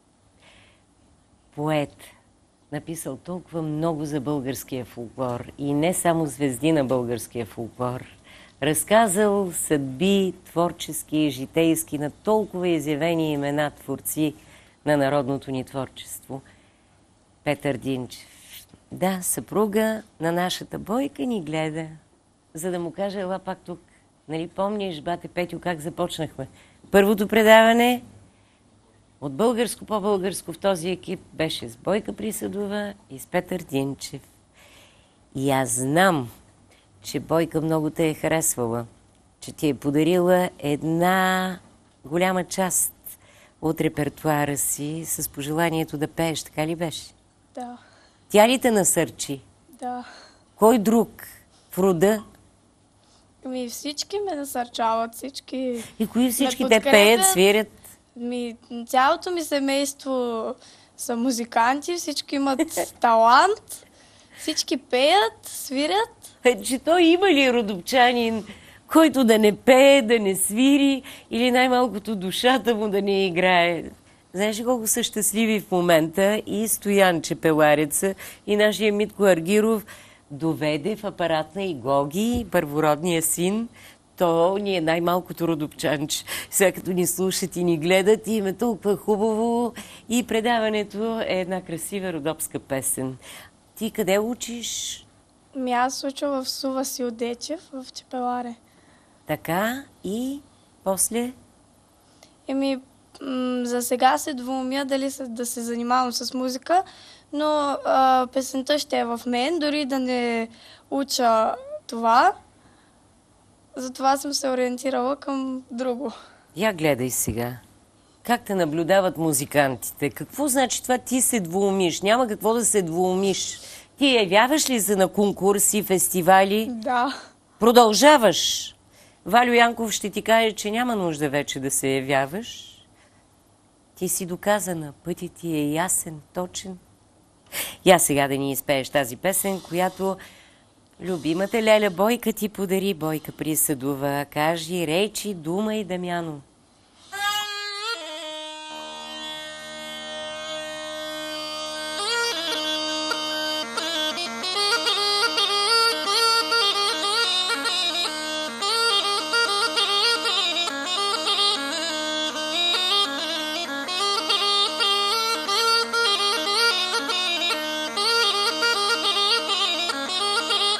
поет, написал толкова много за българския фолклор и не само звезди на българския фолклор. Разказал съдби, творчески и житейски на толкова изявени имена творци на народното ни творчество. Петър Динчев. Да, съпруга на нашата Бойка ни гледа, за да му каже, ела пак тук. Нали помниш, бате Петю, как започнахме? Първото предаване от българско по-българско в този екип беше с Бойка Присъдова и с Петър Динчев. И аз знам, че Бойка много те е харесвала, че ти е подарила една голяма част от репертуара си с пожеланието да пееш, така ли беше? Да, Тя ли те насърчи? да. Кой друг в рода? Ами всички ме насърчават, всички. И кои всички ме те подкрепят. пеят, свирят? Ми, цялото ми семейство са музиканти, всички имат талант, всички пеят, свирят. Е, че той има ли родопчанин, който да не пее, да не свири или най-малкото душата му да не играе? Знаеш ли колко са щастливи в момента и Стоян Чепелареца и нашия Митко Аргиров доведе в апаратна и Гоги, първородния син. То ни е най-малкото родопчанче. Сега като ни слушат и ни гледат, и им е толкова хубаво. И предаването е една красива родопска песен. Ти къде учиш? Ми аз уча в Су Васил Дечев в Чепеларе. Така и после? Еми, м- за сега се двумя дали се, да се занимавам с музика, но а, песента ще е в мен, дори да не уча това. Затова съм се ориентирала към друго. Я гледай сега. Как те наблюдават музикантите? Какво значи това ти се двоумиш? Няма какво да се двоумиш. Ти явяваш ли се на конкурси, фестивали? Да. Продължаваш. Валю Янков ще ти каже, че няма нужда вече да се явяваш. Ти си доказана. Пътят ти е ясен, точен. Я сега да ни изпееш тази песен, която любимата Леля Бойка ти подари. Бойка Присъдова. Кажи, речи, дума и Дамяно.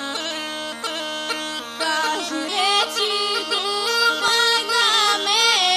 Кажи речи, думай на мен.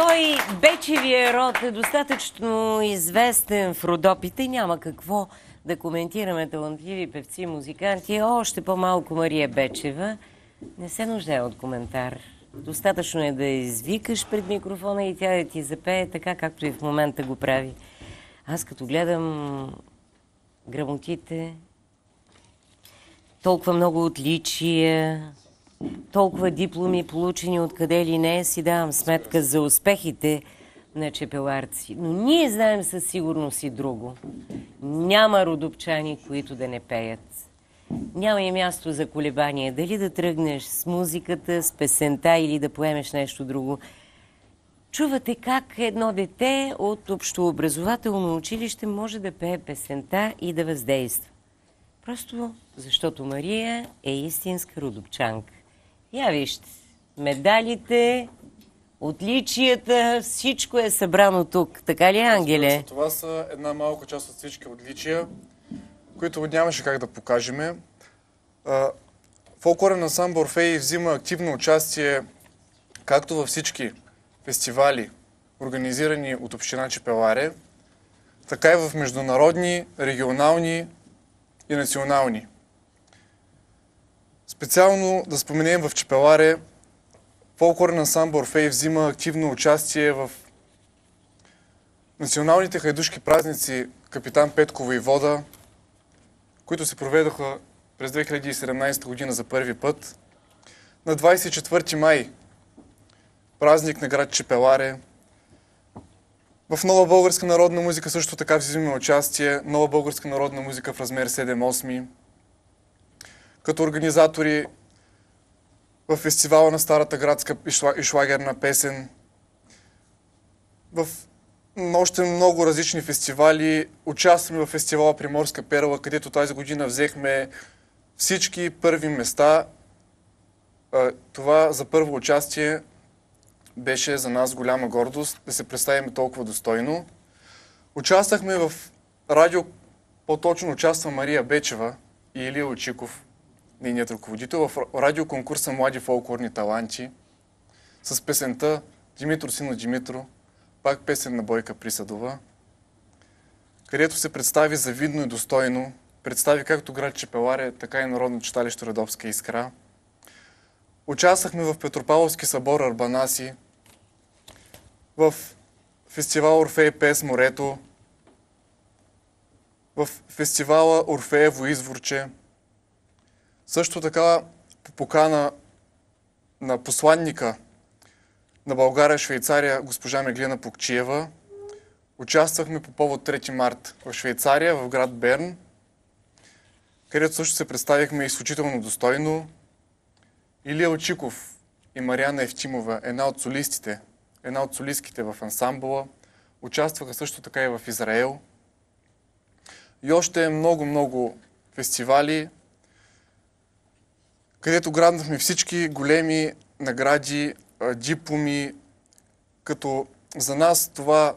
Той Бечевия род е достатъчно известен в Родопите. Няма какво да коментираме талантливи певци и музиканти. Още по-малко Мария Бечева. Не се нуждае от коментар. Достатъчно е да извикаш пред микрофона и тя да ти запее така, както и в момента го прави. Аз като гледам грамотите, толкова много отличия, толкова дипломи получени откъде ли не, си давам сметка за успехите на чепеларци. Но ние знаем със сигурност и друго. Няма родопчани, които да не пеят. Няма и място за колебание. Дали да тръгнеш с музиката, с песента или да поемеш нещо друго. Чувате как едно дете от общообразователно училище може да пее песента и да въздейства. Просто защото Мария е истинска родопчанка. Я вижте, медалите, отличията, всичко е събрано тук. Така ли, Ангеле? Това са една малка част от всички отличия, които нямаше как да покажем. Фолклорен ансамбъл Орфей взима активно участие както във всички фестивали, организирани от община Чепеларе, така и в международни, регионални и национални. Специално да споменем в Чепеларе, фолклорен ансамбъл Орфей взима активно участие в националните хайдушки празници Капитан Петко Войвода, които се проведоха през две хиляди и седемнадесета година за първи път. На двадесет и четвърти май, празник на град Чепеларе. В Нова българска народна музика също така взимаме участие. Нова българска народна музика в размер седем осми. Като организатори в фестивала на Старата градска и шлагерна песен. В още много различни фестивали. Участваме в фестивала Приморска перла, където тази година взехме всички първи места. Това за първо участие беше за нас голяма гордост да се представим толкова достойно. Участвахме в радио, по-точно участва Мария Бечева и Илия Очиков, нейният ръководител, в радиоконкурса Млади фолклорни таланти с песента Димитро сина Димитро, пак песен на Бойка Присъдова, където се представи завидно и достойно, представи както град Чепеларе, така и Народно читалище Родопска искра. Участвахме в Петропавловски събор Арбанаси, в фестивал Орфей пее морето, в фестивала Орфеево изворче. Също така по покана на посланника на България в Швейцария госпожа Меглена Пукчиева участвахме по повод трети март в Швейцария, в град Берн, където също се представихме изключително достойно. Илия Очиков и Мариана Евтимова, една от солистите, една от солистките в ансамбъла, участваха също така и в Израел. И още много-много фестивали, където грабнахме всички големи награди, дипломи, като за нас това,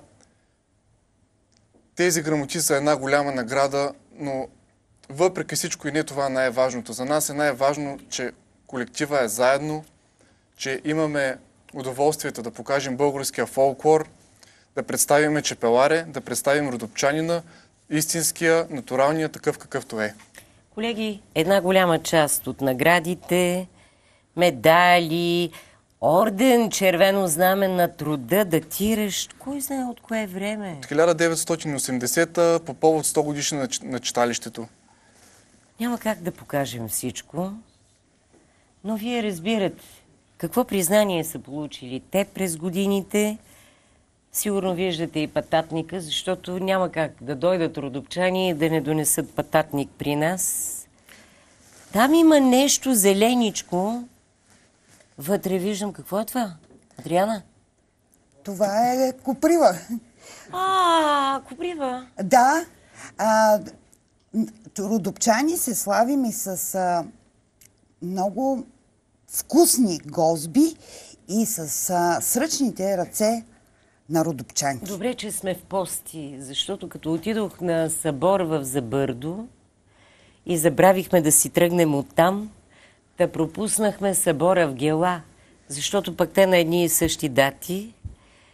тези грамоти са една голяма награда, но въпреки всичко и не това е най-важното. За нас е най-важно, че колектива е заедно, че имаме удоволствието да покажем българския фолклор, да представим Чепеларе, да представим родопчанина, истинския, натуралния, такъв какъвто е. Колеги, една голяма част от наградите, медали, орден, червено знамен на труда, датиращ, кой знае от кое време? От хиляда деветстотин и осемдесета по повод сто годишна на читалището. Няма как да покажем всичко, но вие разбирате какво признание са получили те през годините. Сигурно виждате и пататника, защото няма как да дойдат родопчани и да не донесат пататник при нас. Там има нещо зеленичко. Вътре виждам. Какво е това? Адриана? Това е коприва. А, коприва. Да. А, родопчани се славим и с а, много вкусни гозби и с а, сръчните ръце на родопчанки. Добре, че сме в пости, защото като отидох на събор в Забърдо и забравихме да си тръгнем оттам, да пропуснахме събора в Гела, защото пък те на едни и същи дати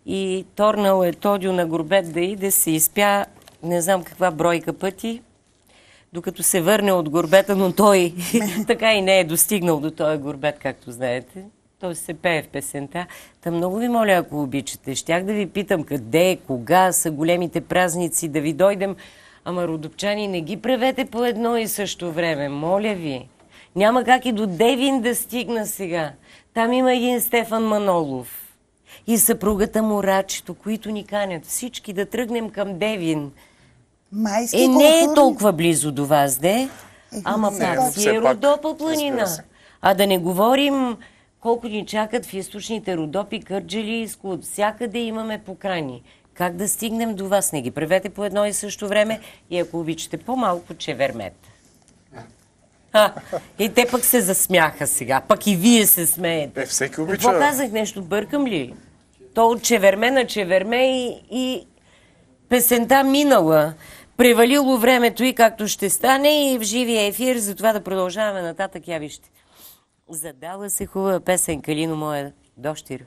и торнал е Тодио на горбет да иде, се изпя не знам каква бройка пъти, докато се върне от горбета, но той така и не е достигнал до този горбет, както знаете. Той се пее в песента. Та много ви моля, ако обичате, щях да ви питам къде, кога са големите празници, да ви дойдем. Ама, родопчани, не ги правете по едно и също време, моля ви. Няма как и до Девин да стигна сега. Там има един Стефан Манолов и съпругата му Рачето, които ни канят всички да тръгнем към Девин. Майски Е, не е културни- толкова близо до вас, де? Ама Не, пак си все е пак, Родопа планина. разбира се. А да не говорим колко ни чакат в източните Родопи, Кърджалийско, от всякъде имаме покрайни. Как да стигнем до вас? Не ги правете по едно и също време и ако обичате по-малко чевермет. А, и те пък се засмяха сега. Пък и вие се смеете. Е, всеки обича. Какво казах? Нещо бъркам ли? То от чеверме на чеверме и, и песента минала. Превалило времето и както ще стане и в живия ефир, затова да продължаваме нататък, я вижте. Задала се хубава песен, Калино моя дощир.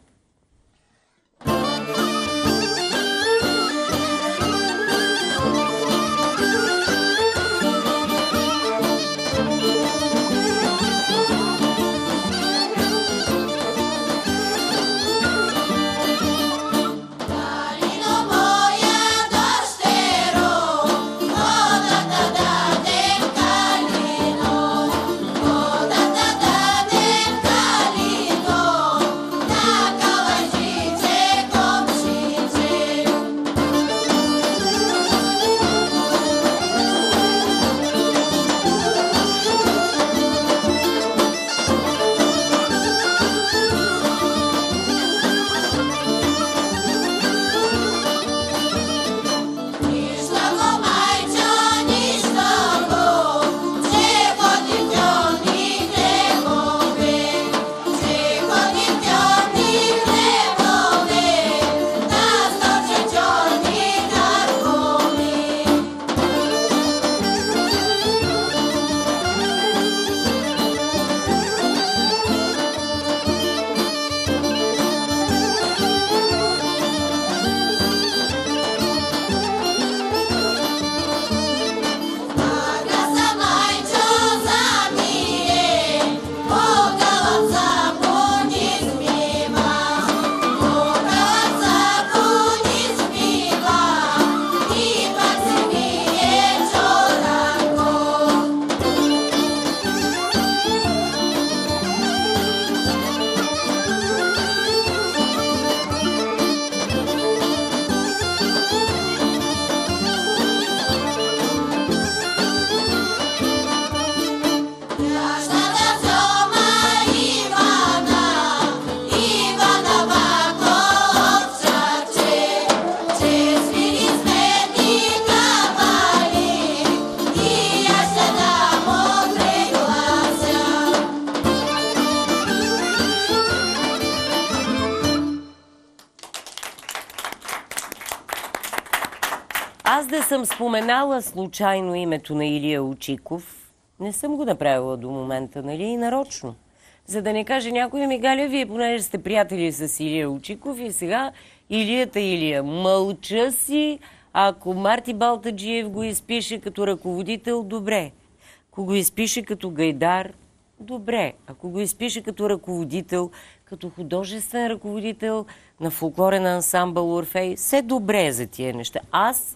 Аз да съм споменала случайно името на Илия Очиков, не съм го направила до момента, нали, и нарочно. За да не каже някой, ми Галя, вие понеже сте приятели с Илия Очиков и сега Илията Илия. Мълча си, ако Марти Балтаджиев го изпише като ръководител, добре. Ако го изпише като гайдар, добре. Ако го изпише като ръководител, като художествен ръководител на фолклорен ансамбъл Орфей, все добре е за тия неща. Аз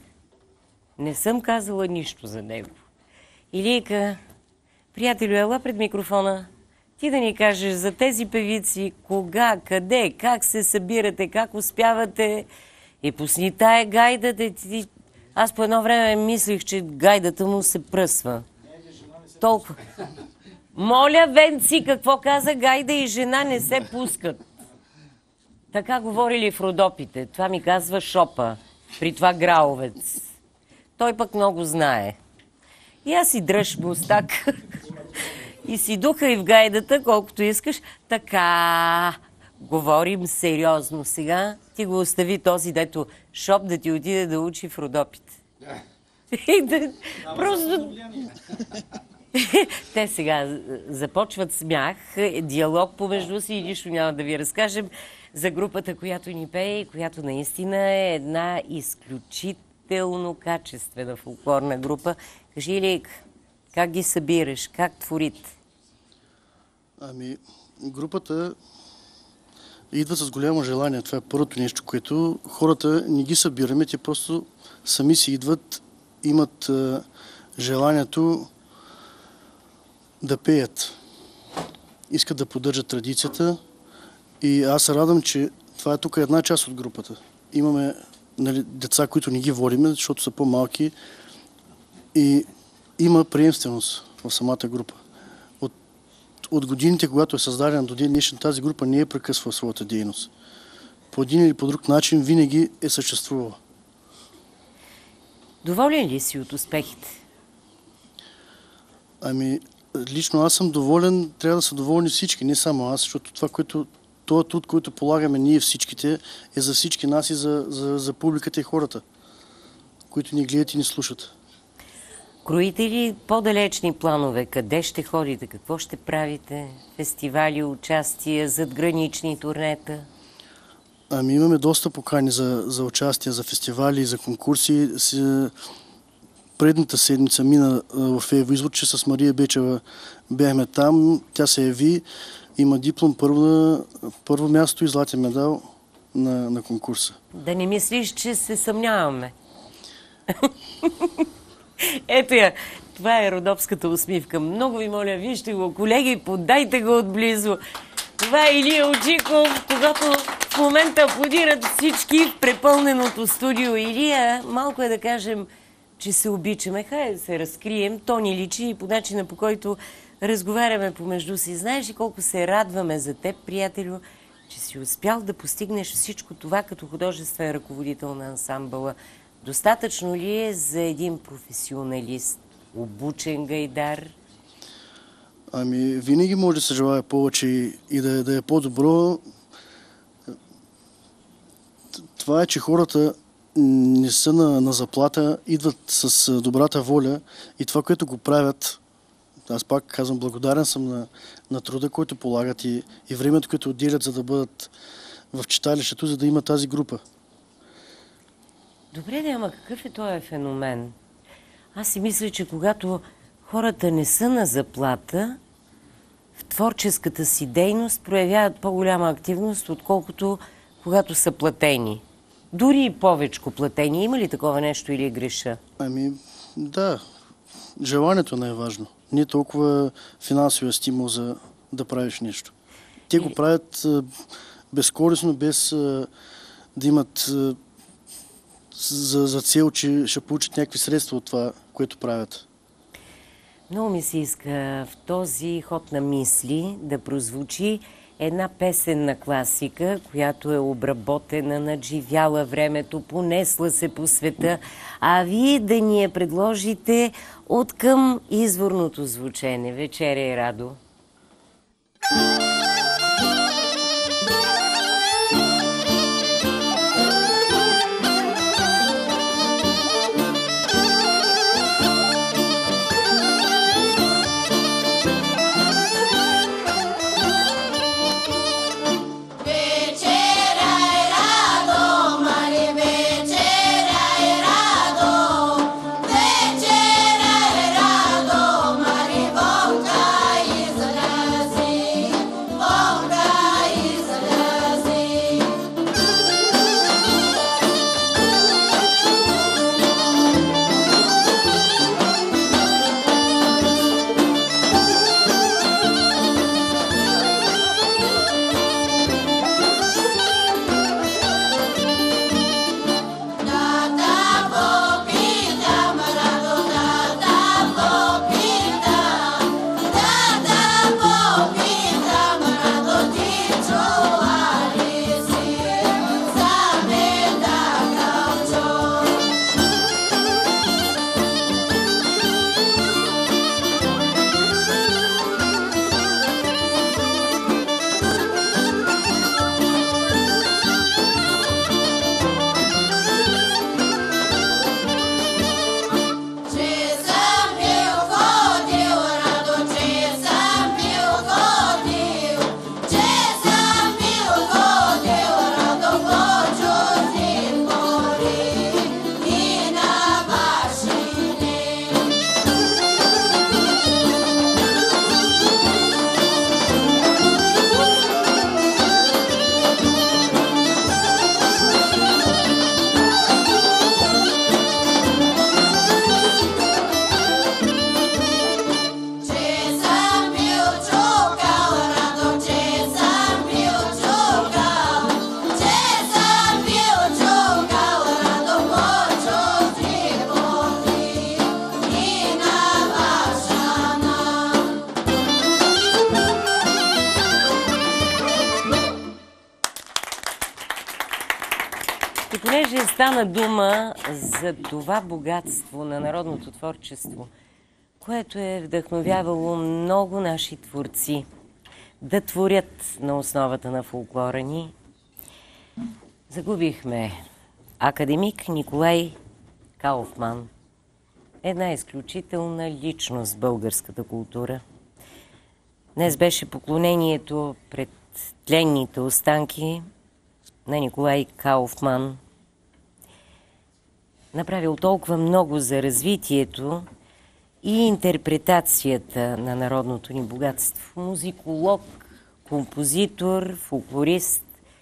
не съм казала нищо за него. Илийка, приятелю, ела пред микрофона. Ти да ни кажеш за тези певици, кога, къде, как се събирате, как успявате. И пусни тая гайда. Да ти... Аз по едно време мислих, че гайдата му се пръсва. Толкова. Моля, Венци, какво каза гайда и жена не се пускат. Така говорили в Родопите. Това ми казва Шопа. При това Граовец. Той пък много знае. И аз си дръж мустак. И си духа и в гайдата, колкото искаш. Така, говорим сериозно сега. Ти го остави този, дето Шоп да ти отиде да учи в Родопите. И да, просто... Те сега започват смях, диалог помежду си и нищо няма да ви разкажем за групата, която ни пее и която наистина е една изключително качествена фолклорна група. Кажи, Илийка, как ги събираш, как творите? Ами, групата идва с голямо желание. Това е първото нещо, което хората не ги събираме, те просто сами си идват, имат а, желанието да пеят. Искат да поддържат традицията и аз се радвам, че това е тук една част от групата. Имаме, нали, деца, които не ги водиме, защото са по-малки и има приемственост в самата група. От, от годините, когато е създадена до ден днешен, тази група не е прекъсвала своята дейност. По един или по друг начин винаги е съществувала. Доволен ли си от успехите? Ами, лично аз съм доволен, трябва да са доволни всички, не само аз, защото това, което, този труд, който полагаме ние всичките, е за всички нас и за, за, за публиката и хората, които ни гледат и ни слушат. Кроите ли по-далечни планове? Къде ще ходите? Какво ще правите? Фестивали, участия, задгранични турнета? Ами имаме доста покани за, за участия, за фестивали, за конкурси. С, предната седмица мина в Евоизвод, че с Мария Бечева бяхме там. Тя се яви, има диплом първо, на, първо място и златен медал на, на конкурса. Да не мислиш, че се съмняваме. Ето я, това е родопската усмивка. Много ви моля, вижте го, колеги, поддайте го отблизо. Това е Илия Оджиков, когато в момента аплодират всички в препълненото студио. Илия, малко е да кажем, че се обичаме. Хайде да се разкрием. То ни личи и по начина, по който разговаряме помежду си. Знаеш ли колко се радваме за теб, приятелю, че си успял да постигнеш всичко това като художествен ръководител на ансамбъла? Достатъчно ли е за един професионалист, обучен гайдар? Ами, винаги може да се желая повече и да, да е по-добро. Това е, че хората не са на, на заплата, идват с добрата воля и това, което го правят, аз пак казвам, благодарен съм на, на труда, който полагат и, и времето, което отделят, за да бъдат в читалището, за да има тази група. Добре, да, ама какъв е този феномен? Аз си мисля, че когато хората не са на заплата, в творческата си дейност проявяват по-голяма активност, отколкото когато са платени. Дори и повечко платени. Има ли такова нещо или греша? Ами, да. Желанието не е важно. Не е толкова финансовия стимул за да правиш нещо. Те го правят а, безкорисно, без а, да имат а, за, за цел, че ще получат някакви средства от това, което правят. Много ми се иска в този ход на мисли да прозвучи една песенна класика, която е обработена, надживяла времето, понесла се по света, а вие да ни я предложите от към изворното звучене. Вечеря и Радо. Is И понеже стана дума за това богатство на народното творчество, което е вдъхновявало много наши творци да творят на основата на фолклора ни, загубихме академик Николай Кауфман, една изключителна личност в българската култура. Днес беше поклонението пред тленните останки на Николай Кауфман. Направил толкова много за развитието и интерпретацията на народното ни богатство. Музиколог, композитор, фолклорист,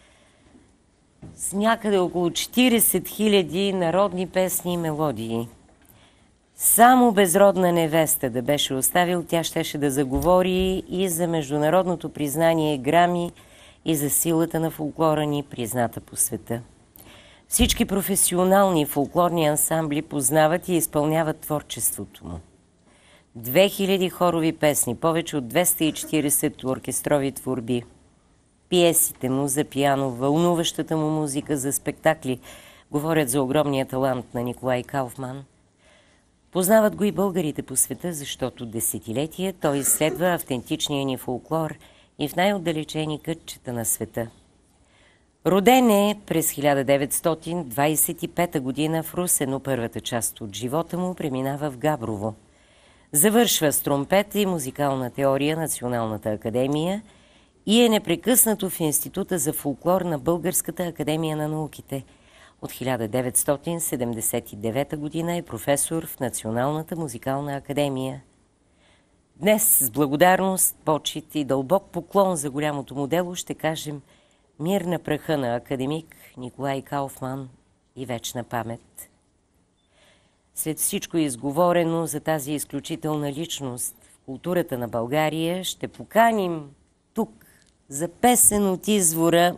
с някъде около четиридесет хиляди народни песни и мелодии. Само безродна невеста да беше оставил, тя щеше да заговори и за международното признание Грами и за силата на фолклора ни, призната по света. Всички професионални фолклорни ансамбли познават и изпълняват творчеството му. две хиляди хорови песни, повече от двеста и четиридесет оркестрови творби. Пиесите му за пиано, вълнуващата му музика за спектакли говорят за огромния талант на Николай Кауфман. Познават го и българите по света, защото десетилетия той изследва автентичния ни фолклор и в най-отдалечени кътчета на света. Роден е през хиляда деветстотин двадесет и пета година в Русе, но първата част от живота му преминава в Габрово. Завършва с тромпет и музикална теория Националната академия и е непрекъснато в Института за фолклор на Българската академия на науките. От хиляда деветстотин седемдесет и девета година е професор в Националната музикална академия. Днес с благодарност, почит и дълбок поклон за голямото му дело ще кажем мир на праха на академик Николай Кауфман и вечна памет. След всичко изговорено за тази изключителна личност в културата на България, ще поканим тук за песен от извора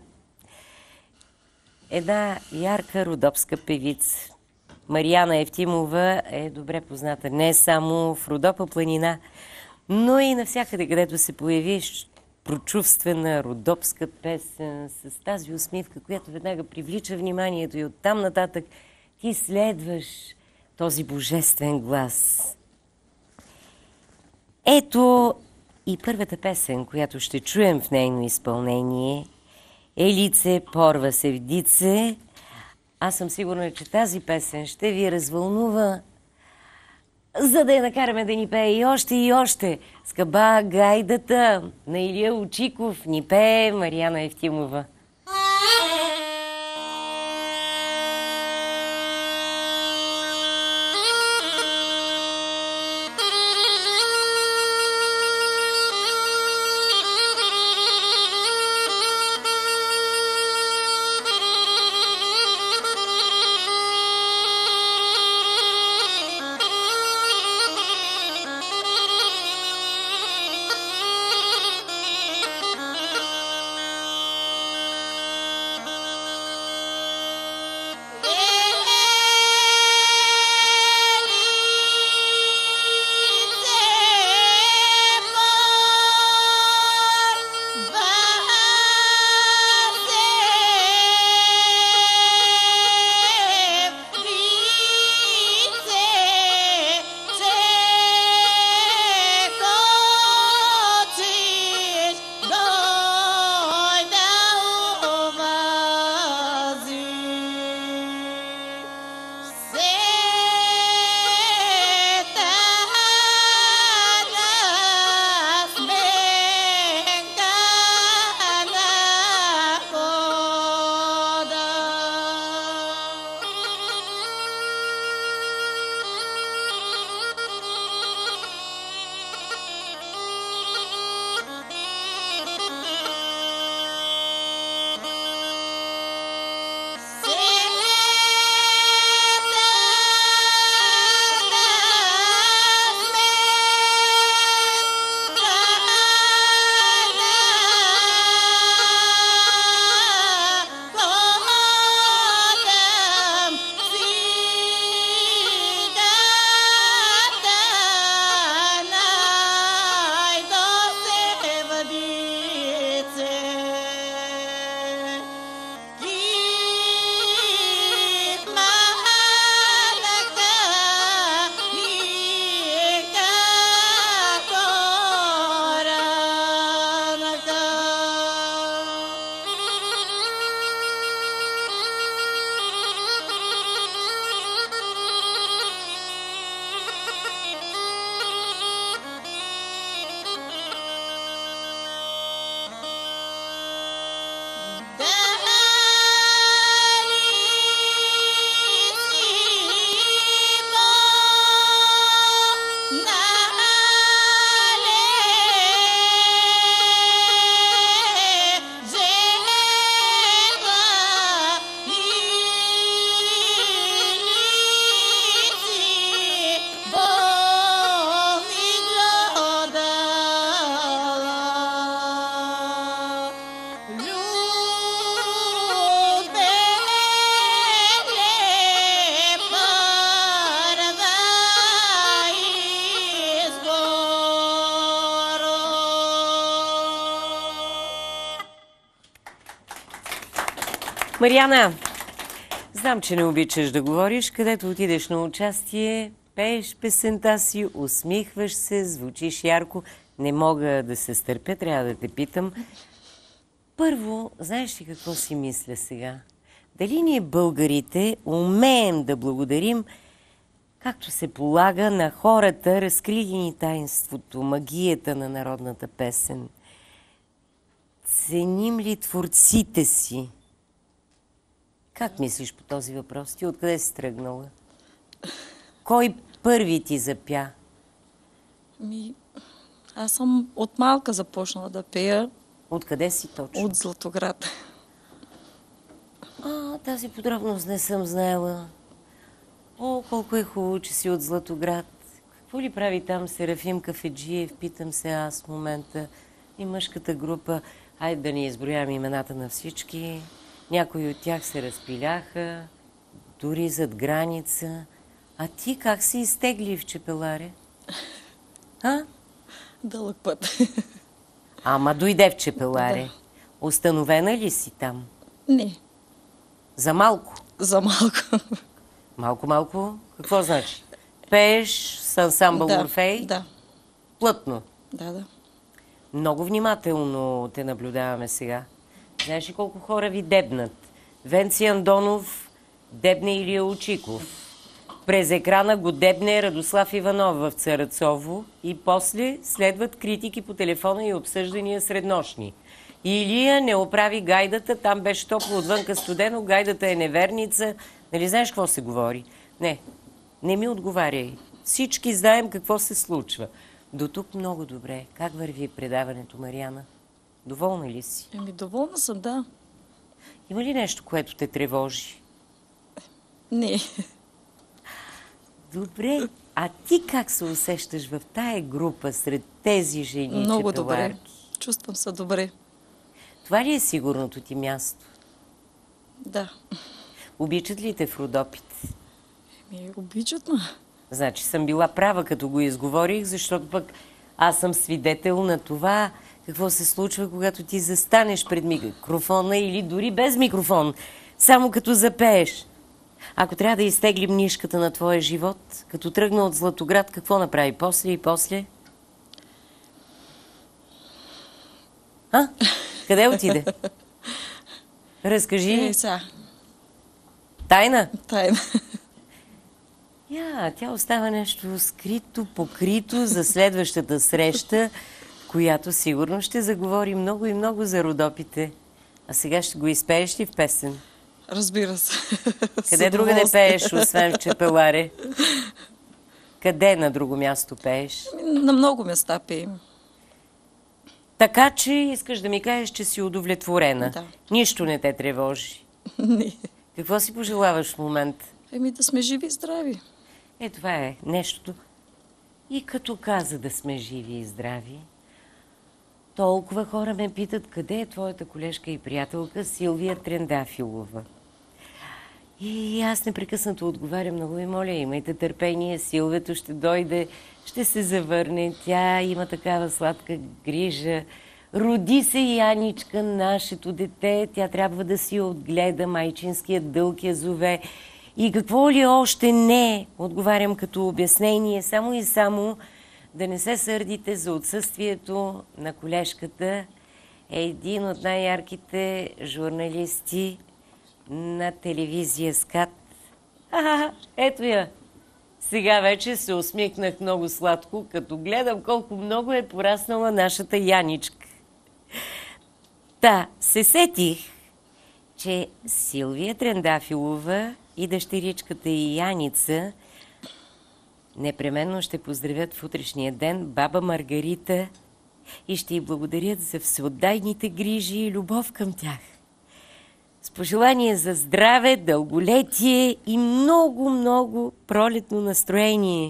една ярка родопска певица. Марияна Евтимова е добре позната не само в Родопа планина, но и навсякъде, където се появи прочувствена родопска песен с тази усмивка, която веднага привлича вниманието и оттам нататък ти следваш този божествен глас. Ето и първата песен, която ще чуем в нейно изпълнение. Елице, порва се вдице. Аз съм сигурна, че тази песен ще ви развълнува, за да я накараме да ни пее и още и още. Скъба гайдата на Илия Очиков ни пее Марияна Евтимова. Мариана, знам, че не обичаш да говориш. Където отидеш на участие, пееш песента си, усмихваш се, звучиш ярко. Не мога да се стърпя, трябва да те питам. Първо, знаеш ли какво си мисля сега? Дали ние българите умеем да благодарим, както се полага, на хората, разкрили ни таинството, магията на народната песен? Ценим ли творците си? Как мислиш по този въпрос? Ти откъде си тръгнала? Кой първи ти запя? Ми, аз съм от малка започнала да пея. Откъде си точно? От Златоград. А, тази подробност не съм знаела. О, колко е хубаво, че си от Златоград. Какво ли прави там Серафим Кафеджиев? Питам се аз в момента. И мъжката група. Хайде да ни изброявам имената на всички. Някои от тях се разпиляха, дори зад граница. А ти как се изтегли в Чепеларе? А? Дълъг път. Ама дойде в Чепеларе. Да. Установена ли си там? Не. За малко? За малко. Малко-малко? Какво значи? Пееш с ансамбъл Да, Орфей? да. Плътно? Да, да. Много внимателно те наблюдаваме сега. Знаеш ли колко хора ви дебнат? Венци Андонов дебне Илия Очиков. През екрана го дебне Радослав Иванов в Царацово и после следват критики по телефона и обсъждания среднощни. Илия не оправи гайдата, там беше топло, отвънка студено, гайдата е неверница. Нали знаеш какво се говори? Не, не ми отговаряй. Всички знаем какво се случва. До тук много добре. Как върви предаването, Мариана? Доволна ли си? Еми, доволна съм, да. Има ли нещо, което те тревожи? Не. Добре. А ти как се усещаш в тая група, сред тези жени? Много чепеларки? добре. Чувствам се добре. Това ли е сигурното ти място? Да. Обичат ли те в Родопите? Еми, обичат ме. Значи съм била права, като го изговорих, защото пък аз съм свидетел на това, какво се случва, когато ти застанеш пред микрофона или дори без микрофон, само като запееш. Ако трябва да изтеглим нишката на твоя живот, като тръгна от Златоград, какво направи после и после? А? Къде отиде? Разкажи. Е, сега. Тайна? Тайна. Я, тя остава нещо скрито, покрито за следващата среща, която сигурно ще заговори много и много за Родопите. А сега ще го изпееш ли в песен? Разбира се. Къде друга не пееш, освен в Чепеларе? Къде на друго място пееш? На много места пеем. Така че искаш да ми кажеш, че си удовлетворена. Да. Нищо не те тревожи. Не. Какво си пожелаваш в момента? Еми, да сме живи и здрави. Е, това е нещото. И като каза да сме живи и здрави, толкова хора ме питат, къде е твоята колежка и приятелка Силвия Трендафилова. И аз непрекъснато отговарям, много ви моля, имайте търпение, Силвето ще дойде, ще се завърне, тя има такава сладка грижа. Роди се Яничка, нашето дете, тя трябва да си отгледа, майчинският дълг я зове. И какво ли още не, отговарям като обяснение, само и само да не се сърдите за отсъствието на колежката. Е един от най-ярките журналисти на телевизия СКАТ. А, ето я! Сега вече се усмихнах много сладко, като гледам колко много е пораснала нашата Яничка. Та, се сетих, че Силвия Трендафилова и дъщеричката и Яница непременно ще поздравят в утрешния ден баба Маргарита и ще й благодарят за всеотдайните грижи и любов към тях. С пожелание за здраве, дълголетие и много-много пролетно настроение.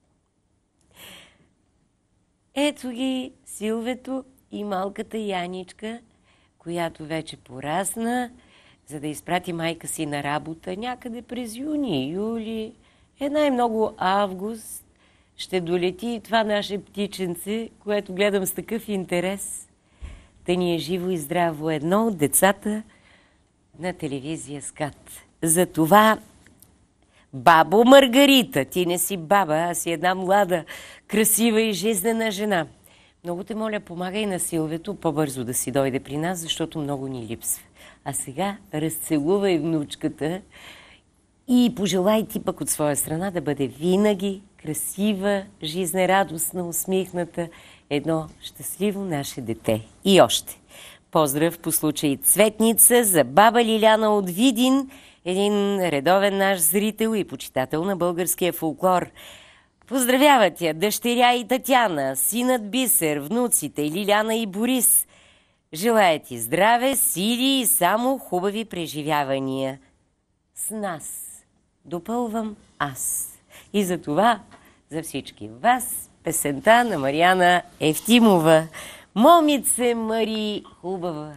Ето ги Силвето и малката Яничка, която вече порасна, за да изпрати майка си на работа някъде през юни, юли, е най-много август, ще долети и това наше птиченце, което гледам с такъв интерес. Да ни е живо и здраво едно от децата на телевизия СКАТ. Затова, бабо Маргарита, ти не си баба, аз си една млада, красива и жизнена жена. Много те моля, помагай на Силвето по-бързо да си дойде при нас, защото много ни липсва. А сега разцелувай внучката и пожелай ти пък от своя страна да бъде винаги красива, жизнерадостна, усмихната, едно щастливо наше дете. И още. Поздрав по случай Цветница за баба Лиляна от Видин, един редовен наш зрител и почитател на българския фолклор. Поздравяват я дъщеря и Татяна, синът Бисер, внуците Лиляна и Борис. Желая ти здраве, сили и само хубави преживявания. С нас допълвам аз. И за това, за всички вас, песента на Мариана Евтимова. Момице Мари хубава.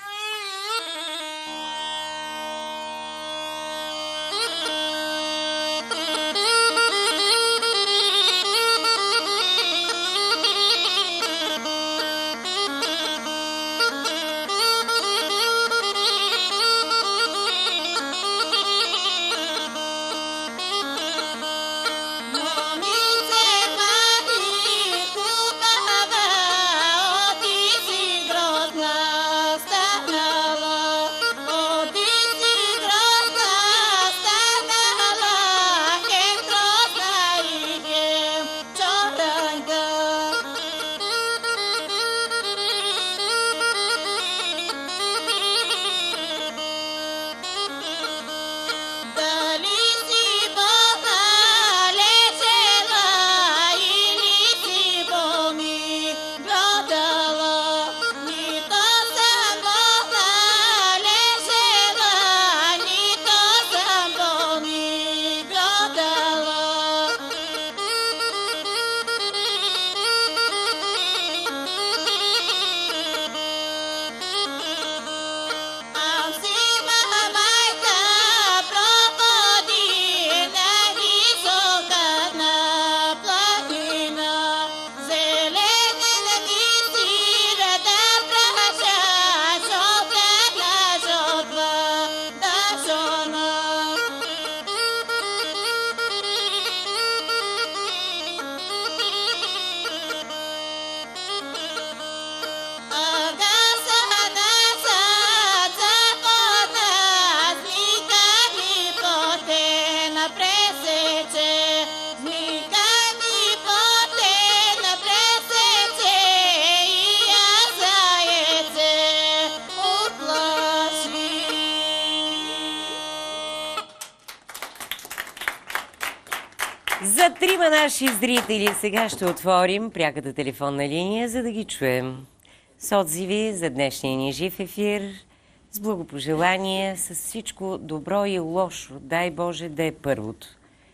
За трима наши зрители сега ще отворим пряката телефонна линия, за да ги чуем. С отзиви за днешния ни жив ефир, с благопожелание, с всичко добро и лошо. Дай Боже да е първото.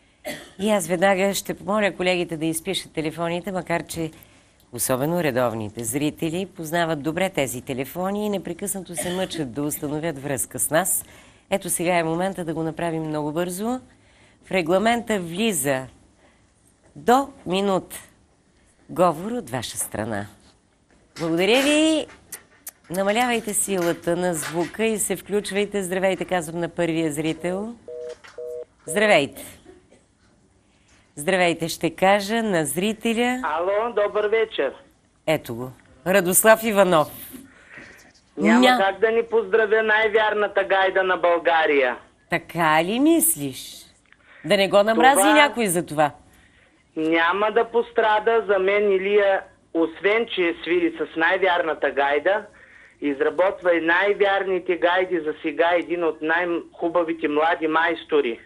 И аз веднага ще помоля колегите да изпишат телефоните, макар че особено редовните зрители познават добре тези телефони и непрекъснато се мъчат да установят връзка с нас. Ето сега е момента да го направим много бързо. В регламента влиза до минута говор от ваша страна. Благодаря ви. Намалявайте силата на звука и се включвайте. Здравейте, казвам на първия зрител. Здравейте. Здравейте, ще кажа на зрителя. Ало, добър вечер. Ето го. Радослав Иванов. Няма Ня... как да ни поздравя най-вярната гайда на България. Така ли мислиш? Да не го намрази това... някой за това? Няма да пострада. За мен Илия, освен че свири с най-вярната гайда, изработва и най-вярните гайди за сега, един от най-хубавите млади майстори.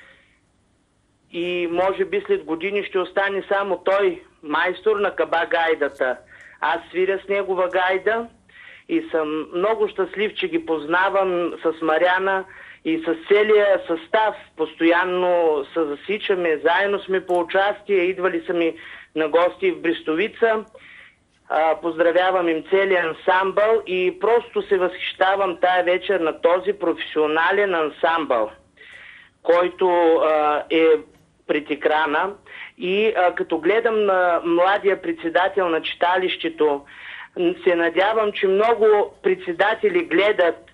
И може би след години ще остане само той, майстор на каба гайдата. Аз свиря с негова гайда и съм много щастлив, че ги познавам с Маряна и с целия състав. Постоянно се засичаме, заедно сме по участие, идвали са ми на гости в Брестовица. А, поздравявам им целият ансамбъл и просто се възхищавам тая вечер на този професионален ансамбъл, който а, е пред екрана. И а, като гледам на младия председател на читалището, се надявам, че много председатели гледат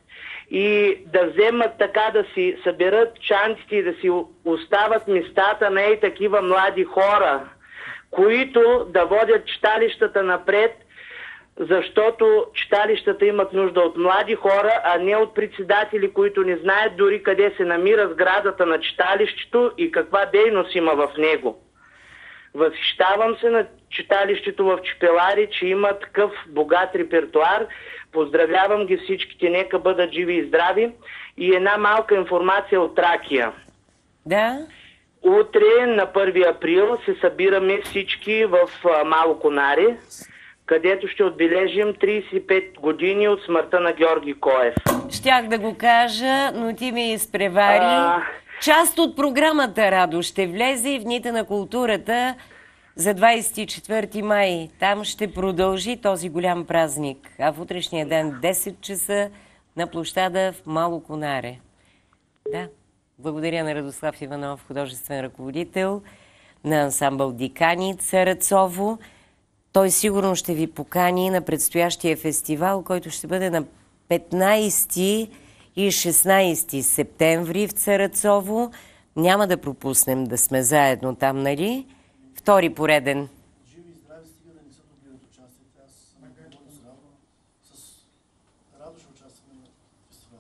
и да вземат така, да си съберат чантите и да си остават местата на ей такива млади хора, които да водят читалищата напред, защото читалищата имат нужда от млади хора, а не от председатели, които не знаят дори къде се намира сградата на читалището и каква дейност има в него. Възхищавам се на читалището в Чепеларе, че има такъв богат репертуар. Поздравявам ги всичките, нека бъдат живи и здрави. И една малка информация от Тракия. Да? Утре, на първи април, се събираме всички в Мало Конаре, където ще отбележим тридесет и пет години от смъртта на Георги Коев. Щях да го кажа, но ти ми изпревари. А... Част от програмата, Радо, ще влезе и в Дните на културата за двадесет и четвърти май. Там ще продължи този голям празник. А в утрешния ден, десет часа, на площада в Мало Конаре. Да, благодаря на Радослав Иванов, художествен ръководител на ансамбъл Дикани Царацово. Той сигурно ще ви покани на предстоящия фестивал, който ще бъде на петнадесети и шестнадесети септември в Царацово. Няма да пропуснем да сме заедно там, нали? Втори пореден. Живи и здрави, стига да не са добили от участието. Аз съм много с радо. С радо ще участваме на фестивала.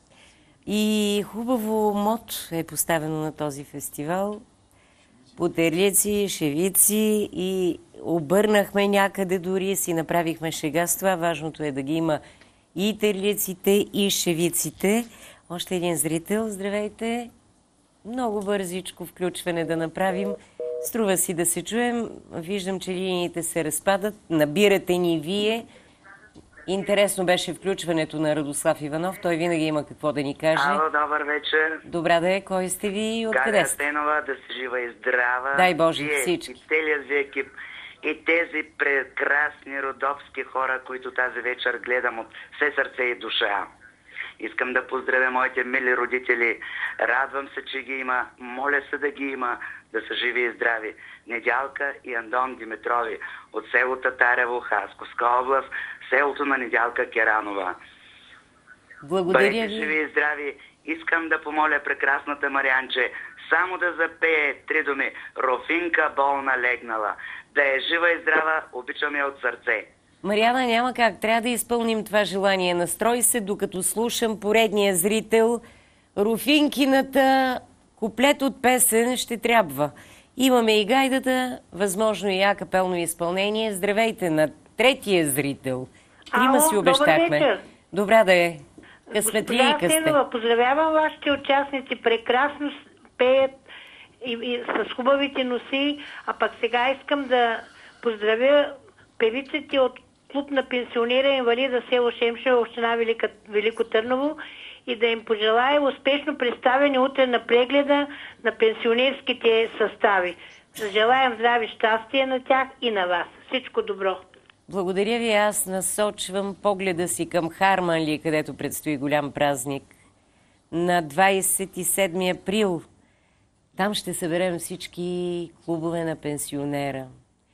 И хубаво мот е поставено на този фестивал. Потерлици, шевици и обърнахме някъде дори, си направихме шега с това. Важното е да ги има и терлиците, и шевиците. Още един зрител. Здравейте! Много бързичко включване да направим. Струва си да се чуем. Виждам, че линиите се разпадат. Набирате ни вие. Интересно беше включването на Радослав Иванов. Той винаги има какво да ни каже. Ало, добър вечер. Добра да е. Кой сте ви и откъде сте? Галя Стенова, да си жива и здрава. Дай Боже, Вие, всички. И целият ви екип. И тези прекрасни родовски хора, които тази вечер гледам от все сърце и душа. Искам да поздравя моите мили родители. Радвам се, че ги има. Моля се да ги има. Да са живи и здрави. Недялка и Андон Димитрови от село Татарево, Хасковска област, селото на Недялка Керанова. Благодаря Бъдете ви. живи и здрави. Искам да помоля прекрасната Марианче само да запее три думи. Рофинка болна легнала. Да е жива и здрава, обичам я от сърце. Мариана, няма как. Трябва да изпълним това желание. Настрой се, докато слушам поредния зрител. Руфинкината куплет от песен ще трябва. Имаме и гайдата, възможно и акапелно изпълнение. Здравейте на третия зрител. Трима Ало, си обещахме. добър вечер. Добра да е. Късметлийка сте. Стенова, поздравявам вашите участници. Прекрасно пеят и, и с хубавите носи. А пък сега искам да поздравя певиците от клуб на пенсионера инвалида село Шемша, община Велика, Велико Търново, и да им пожелая успешно представяне утре на прегледа на пенсионерските състави. Желаем здраве, щастие на тях и на вас. Всичко добро! Благодаря ви. Аз насочвам погледа си към Харманли, където предстои голям празник. На двадесет и седми април. Там ще съберем всички клубове на пенсионера.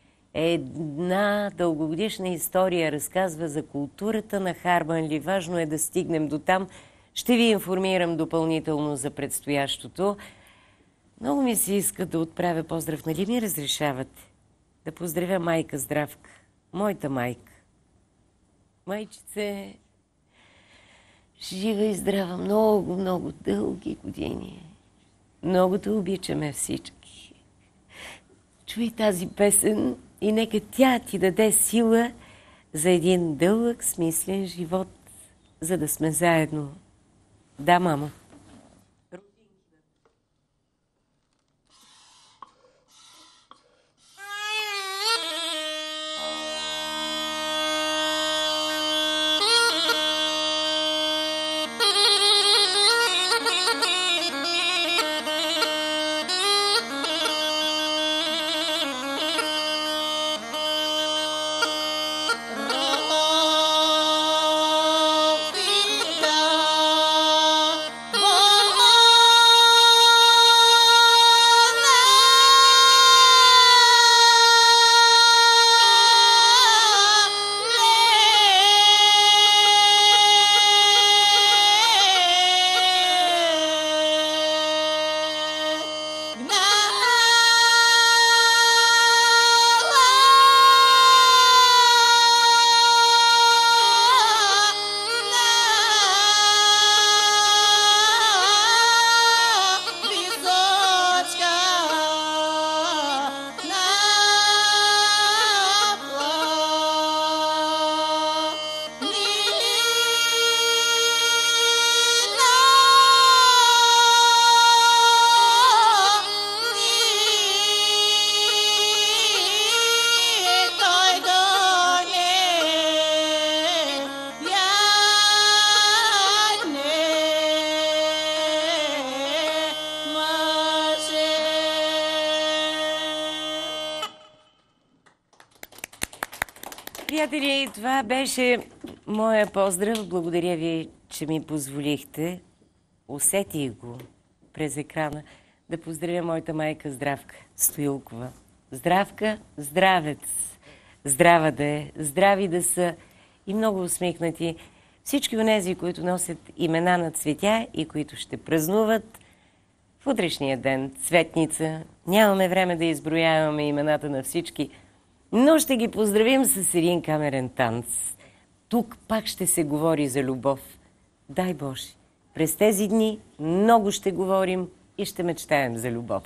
Една дългогодишна история разказва за културата на Харманли. Важно е да стигнем до там. Ще ви информирам допълнително за предстоящото. Много ми се иска да отправя поздрав. Нали ми разрешавате? Да поздравя майка Здравка. Моята майка. Майчице, жива и здрава, много, много дълги години. Много те обичаме всички. Чуй тази песен и нека тя ти даде сила за един дълъг, смислен живот, за да сме заедно. Да, мамо. Ровинка приятели, това беше моя поздрав. Благодаря ви, че ми позволихте. Усетих го през екрана да поздравя моята майка Здравка Стоилкова. Здравка, здравец! Здрава да е, здрави да са и много усмихнати всички онези, които носят имена на цветя и които ще празнуват в утрешния ден, Цветница. Нямаме време да изброяваме имената на всички, но ще ги поздравим с един камерен танц. Тук пак ще се говори за любов. Дай Боже, през тези дни много ще говорим и ще мечтаем за любов.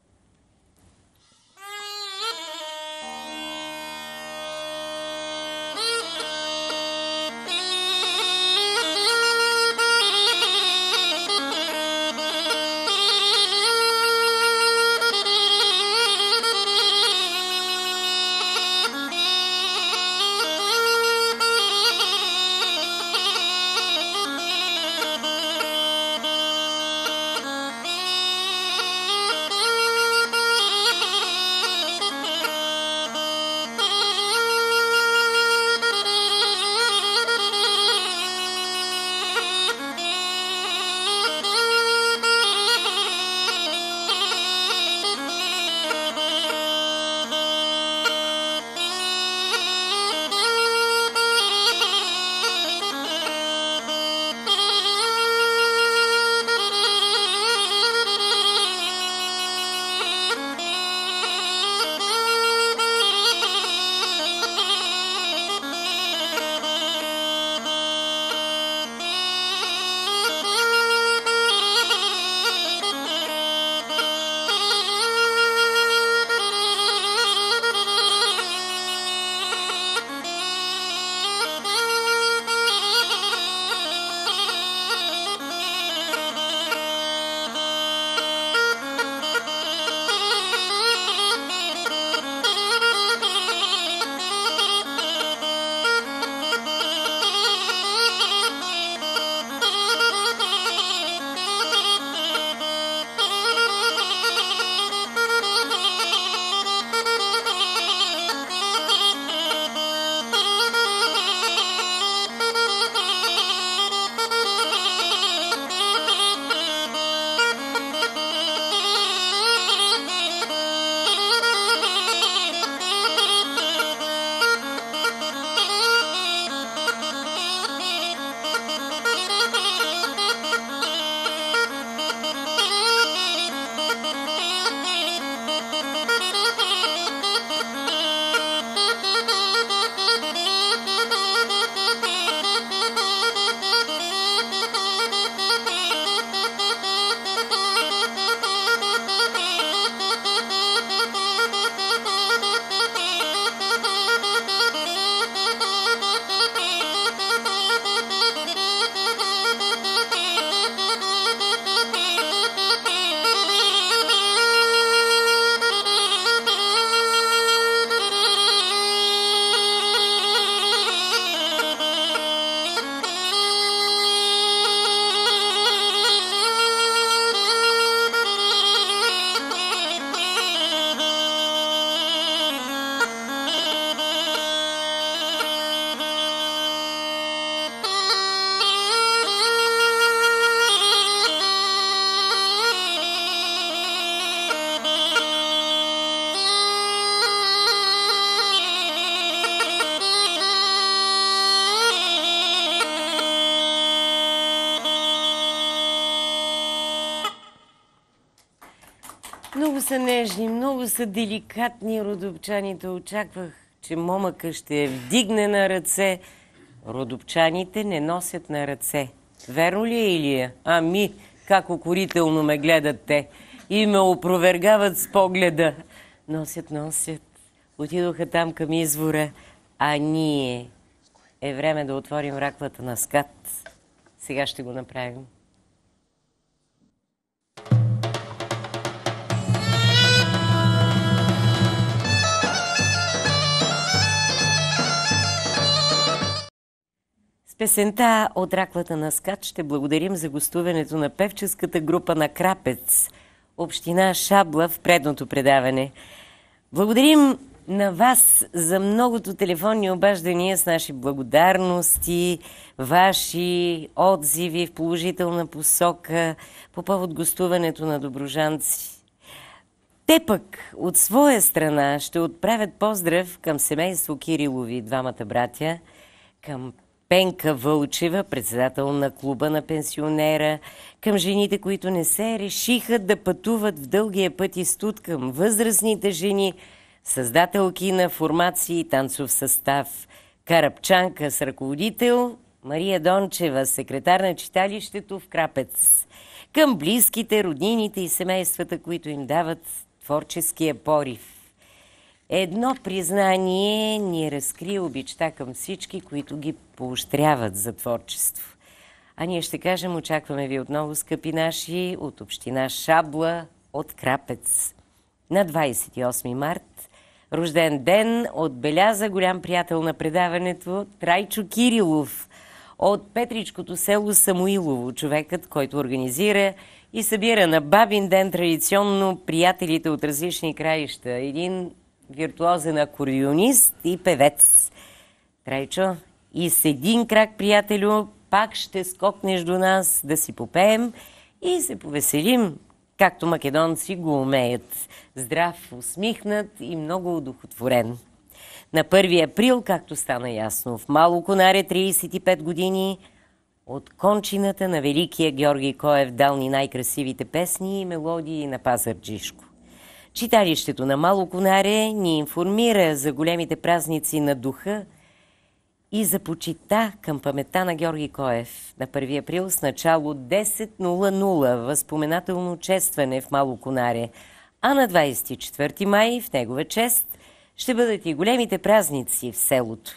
Много са нежни, много са деликатни родопчаните. Очаквах, че момъка ще я вдигне на ръце. Родопчаните не носят на ръце. Верно ли е, Илия? Ами, как укорително ме гледат те. И ме опровергават с погледа. Носят, носят. Отидоха там към извора. А ние е време да отворим раклата на скат. Сега ще го направим. С песента от раклата на скат ще благодарим за гостуването на певческата група на Крапец, община Шабла в предното предаване. Благодарим на вас за многото телефонни обаждания с наши благодарности, ваши отзиви в положителна посока по повод гостуването на добруджанци. Те пък от своя страна ще отправят поздрав към семейство Кирилови, двамата братя, към Пенка Вълчева, председател на клуба на пенсионера, към жените, които не се решиха да пътуват в дългия път из тут, към възрастните жени, създателки на формации и танцов състав, карапчанка с ръководител Мария Дончева, секретар на читалището в Крапец, към близките, роднините и семействата, които им дават творческия порив. Едно признание ни разкри обичта към всички, които ги поощряват за творчество. А ние ще кажем, очакваме ви отново, скъпи наши, от община Шабла, от Крапец. На двадесет и осми март, рожден ден, отбеляза голям приятел на предаването Трайчо Кирилов от Петричкото село Самуилово, човекът, който организира и събира на бабин ден традиционно приятелите от различни краища. Един виртуозен акордеонист и певец. Трайчо, и с един крак, приятелю, пак ще скокнеш до нас да си попеем и се повеселим, както македонци го умеят. Здрав, усмихнат и много удохотворен. На първи април, както стана ясно, в Мало Конаре, тридесет и пет години, от кончината на великия Георги Коев дал ни най-красивите песни и мелодии на Пазарджишко. Читалището на Мало Конаре ни информира за големите празници на духа и за почита към паметта на Георги Коев. На първи април с начало десет възпоменателно честване в Мало Конаре, а на двадесет и четвърти май в негова чест ще бъдат и големите празници в селото.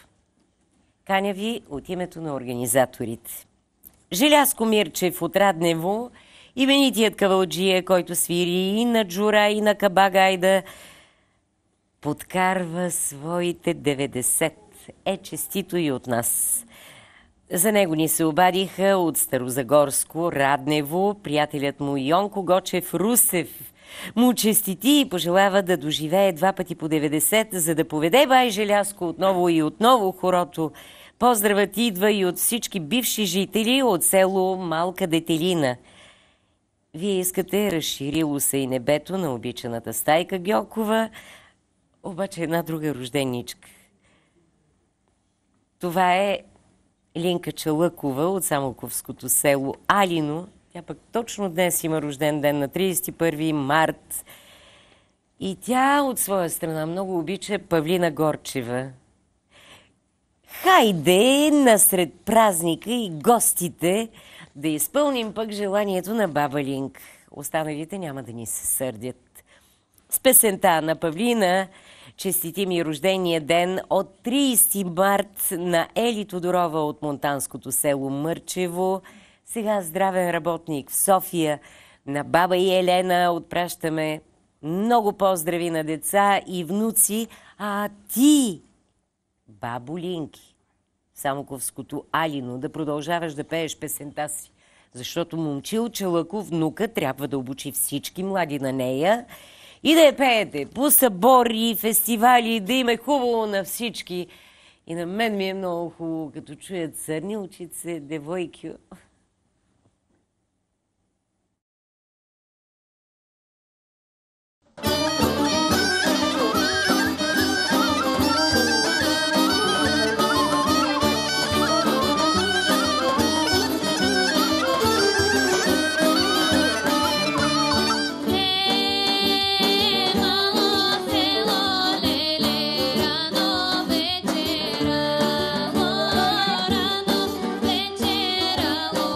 Каня ви от името на организаторите. Желязко Мирчев от Раднево, именитият кавалджия, който свири и на джура, и на кабагайда, подкарва своите деветдесет. Е, честито и от нас. За него ни се обадиха от Старозагорско, Раднево, приятелят му Йонко Гочев Русев. Му честити и пожелава да доживее два пъти по деветдесет, за да поведе бай Желязко отново и отново хорото. Поздравът идва и от всички бивши жители от село Малка Детелина. Вие искате разширило се и небето на обичаната Стайка Гьокова, обаче една друга рожденичка. Това е Линка Чалъкова от Самоковското село Алино. Тя пък точно днес има рожден ден на тридесет и първи март. И тя от своя страна много обича Павлина Горчева. Хайде насред празника и гостите да изпълним пък желанието на баба Линк. Останалите няма да ни се сърдят. С песента на Павлина честитим и рождения ден от тридесети март на Ели Тодорова от монтанското село Мърчево. Сега здравен работник в София. На баба и Елена отпращаме много поздрави на деца и внуци. А ти, бабо Линки, в Самоковското Алино, да продължаваш да пееш песента си. Защото момчил Чалъков, внука, трябва да обучи всички млади на нея и да я пеете по събори, фестивали, да им е хубаво на всички. И на мен ми е много хубаво, като чуят църни очице, девойки. Вечера,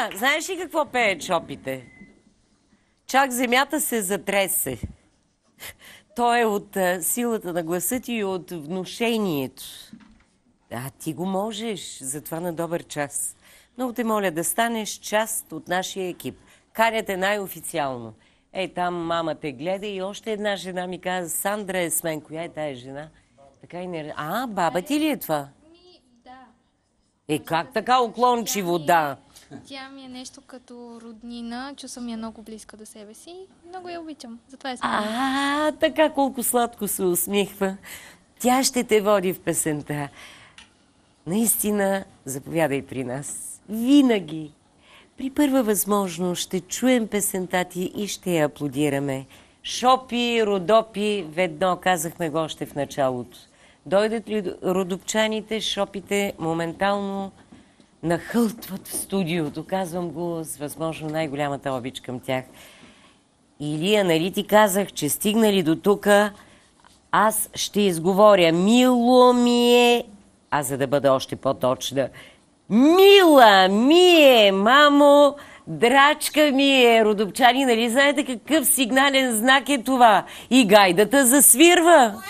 Илия, знаеш ли какво пеят шопите? Чак земята се затресе. То е от а, силата на гласа ти и от внушението. Да, ти го можеш, затова на добър час. Много те моля да станеш част от нашия екип. Каняте най-официално. Ей, там мама те гледа и още една жена ми каза, Сандра е с мен. Коя е тая жена? Така и не... А, баба ти ли е това? Да. Е, как така уклончиво, да? Тя ми е нещо като роднина, чувствам я много близко до себе си. Много я обичам, затова е с мен. А, така колко сладко се усмихва. Тя ще те води в песента. Наистина, заповядай при нас. Винаги. При първа възможност ще чуем песента ти и ще я аплодираме. Шопи, родопи, ведно, казахме го още в началото. Дойдат ли родопчаните, шопите моментално нахълтват в студиото. Казвам го с възможно най-голямата обич към тях. Илия, нали ти казах, че стигнали до тука, аз ще изговоря мило ми е, а за да бъда още по-точна, мила ми е, мамо, драчка ми е, родопчани, нали знаете какъв сигнален знак е това? И гайдата засвирва.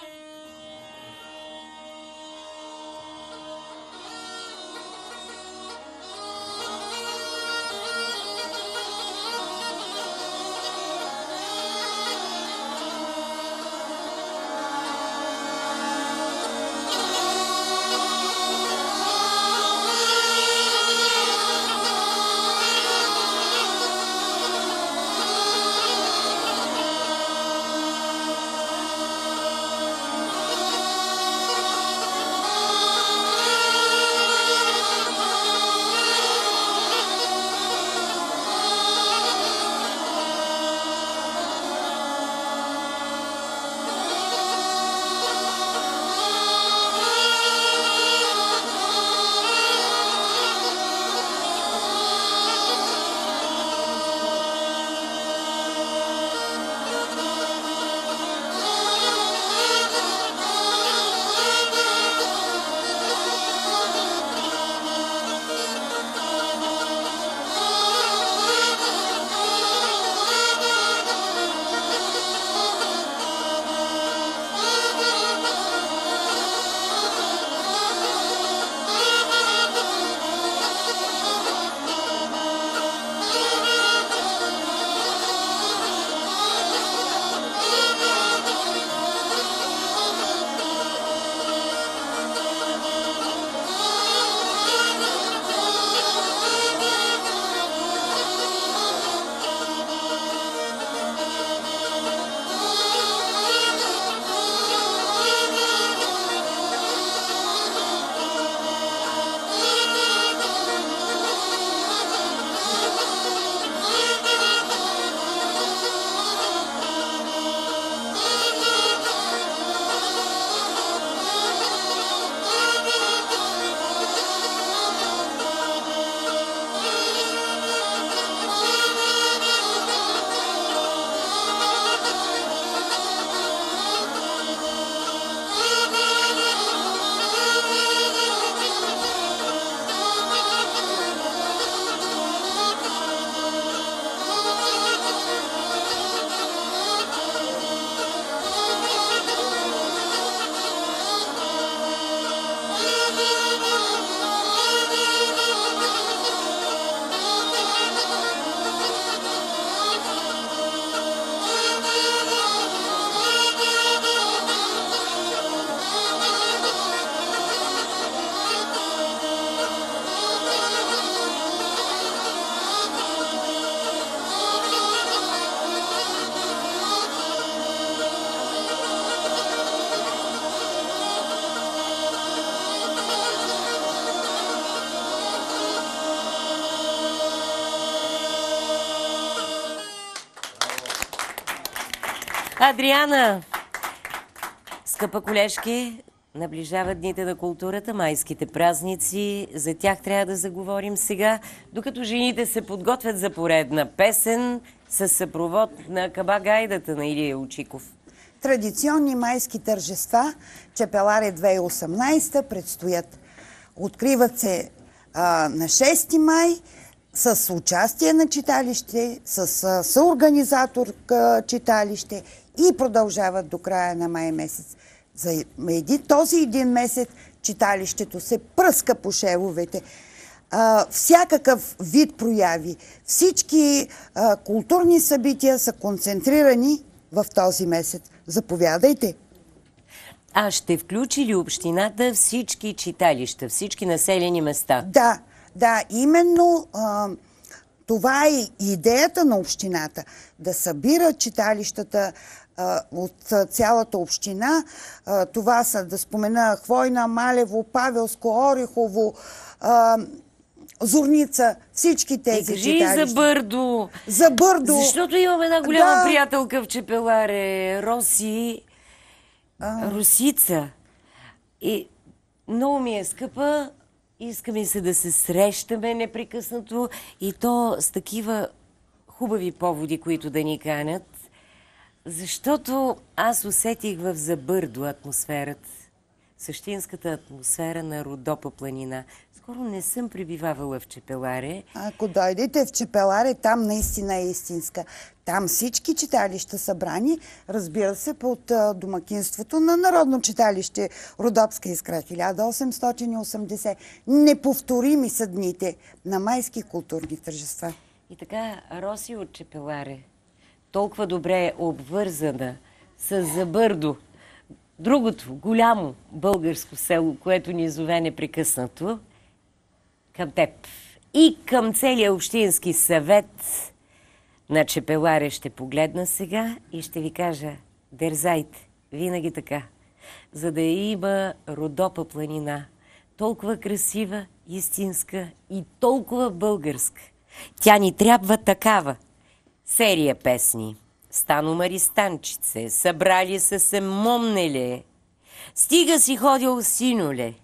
Адриана, скъпа колежки, наближават дните на културата, майските празници. За тях трябва да заговорим сега, докато жените се подготвят за поредна песен със съпровод на Каба-гайдата на Илия Очиков. Традиционни майски тържества Чепеларе две хиляди и осемнадесета предстоят. Откриват се а, на шести май с участие на читалище, с съорганизаторка читалище и продължават до края на май месец. За един, този един месец читалището се пръска по шевовете. А, всякакъв вид прояви, всички а, културни събития са концентрирани в този месец. Заповядайте! А ще включи ли общината всички читалища, всички населени места? Да, да, именно а, това е идеята на общината. Да събира читалищата а, от а, цялата община. А, това са, да спомена, Хвойна, Малево, Павелско, Орехово, а, Зорница, всички тези е, кажи читалища. за Бърдо. За Бърдо. Защото имам една голяма да. приятелка в Чепеларе, Роси, а... Росица. И много ми е скъпа, искаме се да се срещаме непрекъснато и то с такива хубави поводи, които да ни канят. Защото аз усетих в Забърдо атмосферата, същинската атмосфера на Родопа планина. Скоро не съм пребивавала в Чепеларе. Ако дойдете в Чепеларе, там наистина е истинска. Там всички читалища събрани, разбира се, под домакинството на Народно читалище Родопска искра хиляда осемстотин и осемдесет. Неповторими са дните на майски културни тържества. И така, Роси от Чепеларе, толкова добре е обвързана с Забърдо, другото голямо българско село, което ни зове непрекъснато, към теб и към целия общински съвет на Чепеларе ще погледна сега и ще ви кажа: дерзайте, винаги така, за да има Родопа планина, толкова красива, истинска и толкова българска. Тя ни трябва такава. Серия песни. Стано Маристанчице, събрали са се момнеле, стига си ходил синоле.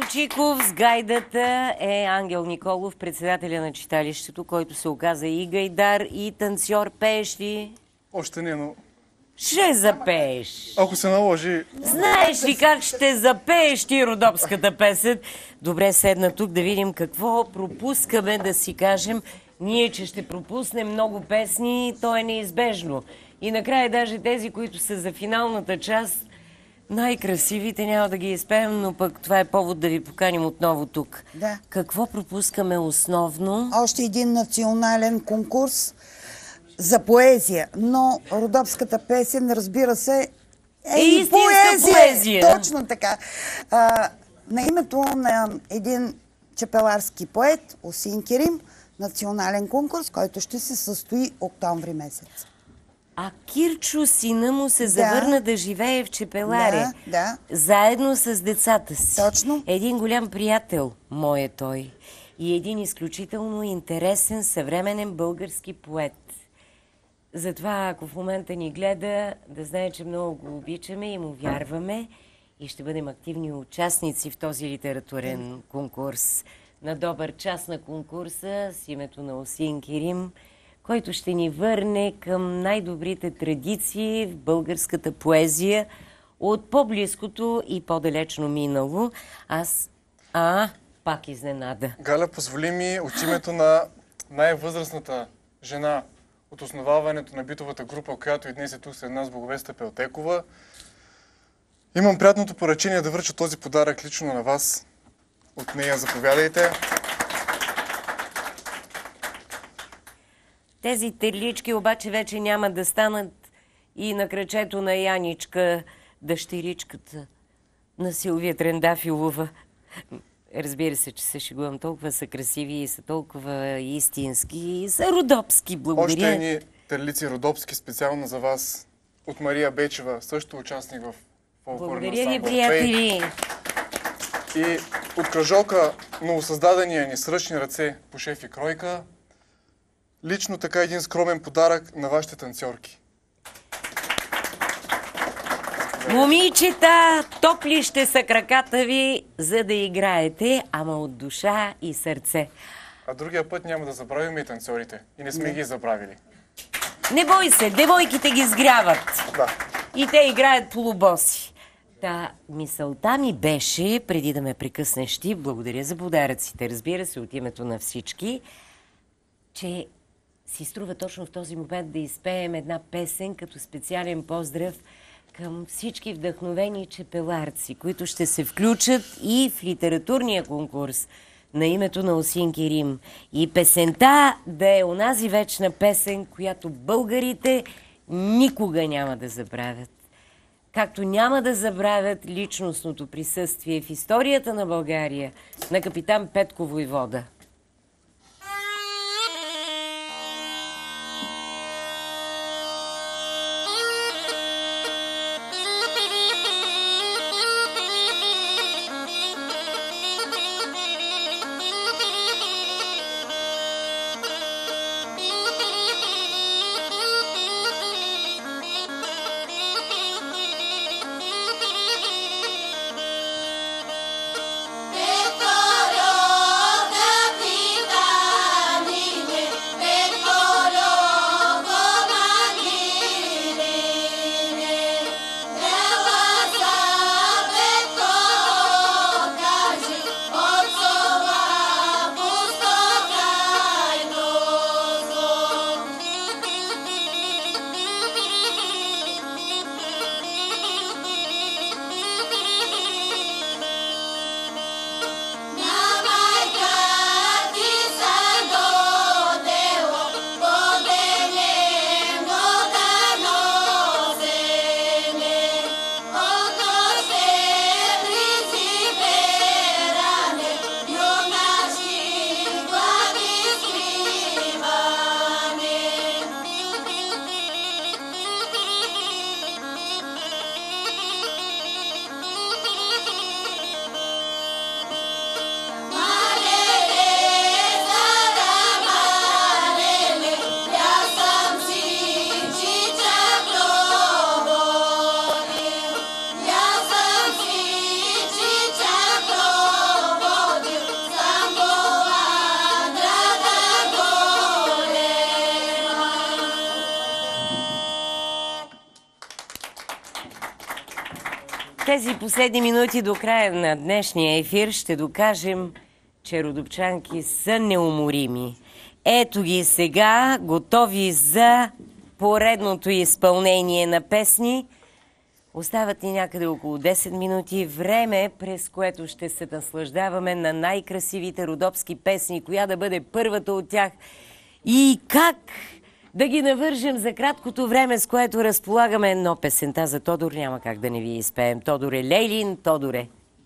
Кирчиков с гайдата е Ангел Николов, председателя на читалището, който се оказа и гайдар, и танцор. Пееш ли? Още не, но... Ще запееш. Ако се наложи... Знаеш ли как ще запееш ти родопската песен? Добре, седна тук да видим какво пропускаме да си кажем. Ние, че ще пропуснем много песни, то е неизбежно. И накрая даже тези, които са за финалната част, най-красивите няма да ги изпеем, но пък това е повод да ви поканим отново тук. Да. Какво пропускаме основно? Още един национален конкурс за поезия, но родопската песен, разбира се, е, е и поезия. поезия. Точно така. А, на името на един чепеларски поет, Осин Керим, национален конкурс, който ще се състои октомври месец. А Кирчо, сина му, се завърна да живее в Чепеларе. Да, да. Заедно с децата си. Точно. Един голям приятел, мой е той. И един изключително интересен, съвременен български поет. Затова, ако в момента ни гледа, да знае, че много го обичаме и му вярваме и ще бъдем активни участници в този литературен конкурс. На добър час на конкурса с името на Осин Керим, който ще ни върне към най-добрите традиции в българската поезия от по-близкото и по-далечно минало. Аз... А, пак изненада. Галя, позволи ми от името на най-възрастната жена от основаването на битовата група, която и днес е тук след нас, Благовеста Пелтекова. Имам приятното поръчение да връча този подарък лично на вас. От нея заповядайте. Тези терлички обаче вече няма да станат и на кръчето на Яничка, дъщеричката на Силвия Трендафилова. Разбира се, че се шегувам. Толкова са красиви и са толкова истински и са родопски. Благодаря. Още едни терлици родопски специално за вас от Мария Бечева, също участник в фолклорния Благодаря ви, ансамбъл приятели. И от кръжока новосъздадения ни с ръчни ръце по шеф и кройка, лично така един скромен подарък на вашите танцорки. Момичета, топли ще са краката ви, за да играете, ама от душа и сърце. А другия път няма да забравим и танцорите. И не сме не. ги забравили. Не бой се, девойките ги сгряват. Да. И те играят полубоси. Та мисълта ми беше, преди да ме прекъснеш ти, благодаря за подаръците, разбира се, от името на всички, че си струва точно в този момент да изпеем една песен като специален поздрав към всички вдъхновени чепеларци, които ще се включат и в литературния конкурс на името на Осин Керим. И песента да е онази вечна песен, която българите никога няма да забравят. Както няма да забравят личностното присъствие в историята на България на капитан Петко Войвода. Петко тези последни минути до края на днешния ефир ще докажем, че родопчанки са неуморими. Ето ги сега, готови за поредното изпълнение на песни. Остават ни някъде около десет минути време, през което ще се наслаждаваме на най-красивите родопски песни, коя да бъде първата от тях и как да ги навържем за краткото време, с което разполагаме. Но песента за Тодор няма как да не ви изпеем. Тодоре, Лейлин, Тодоре.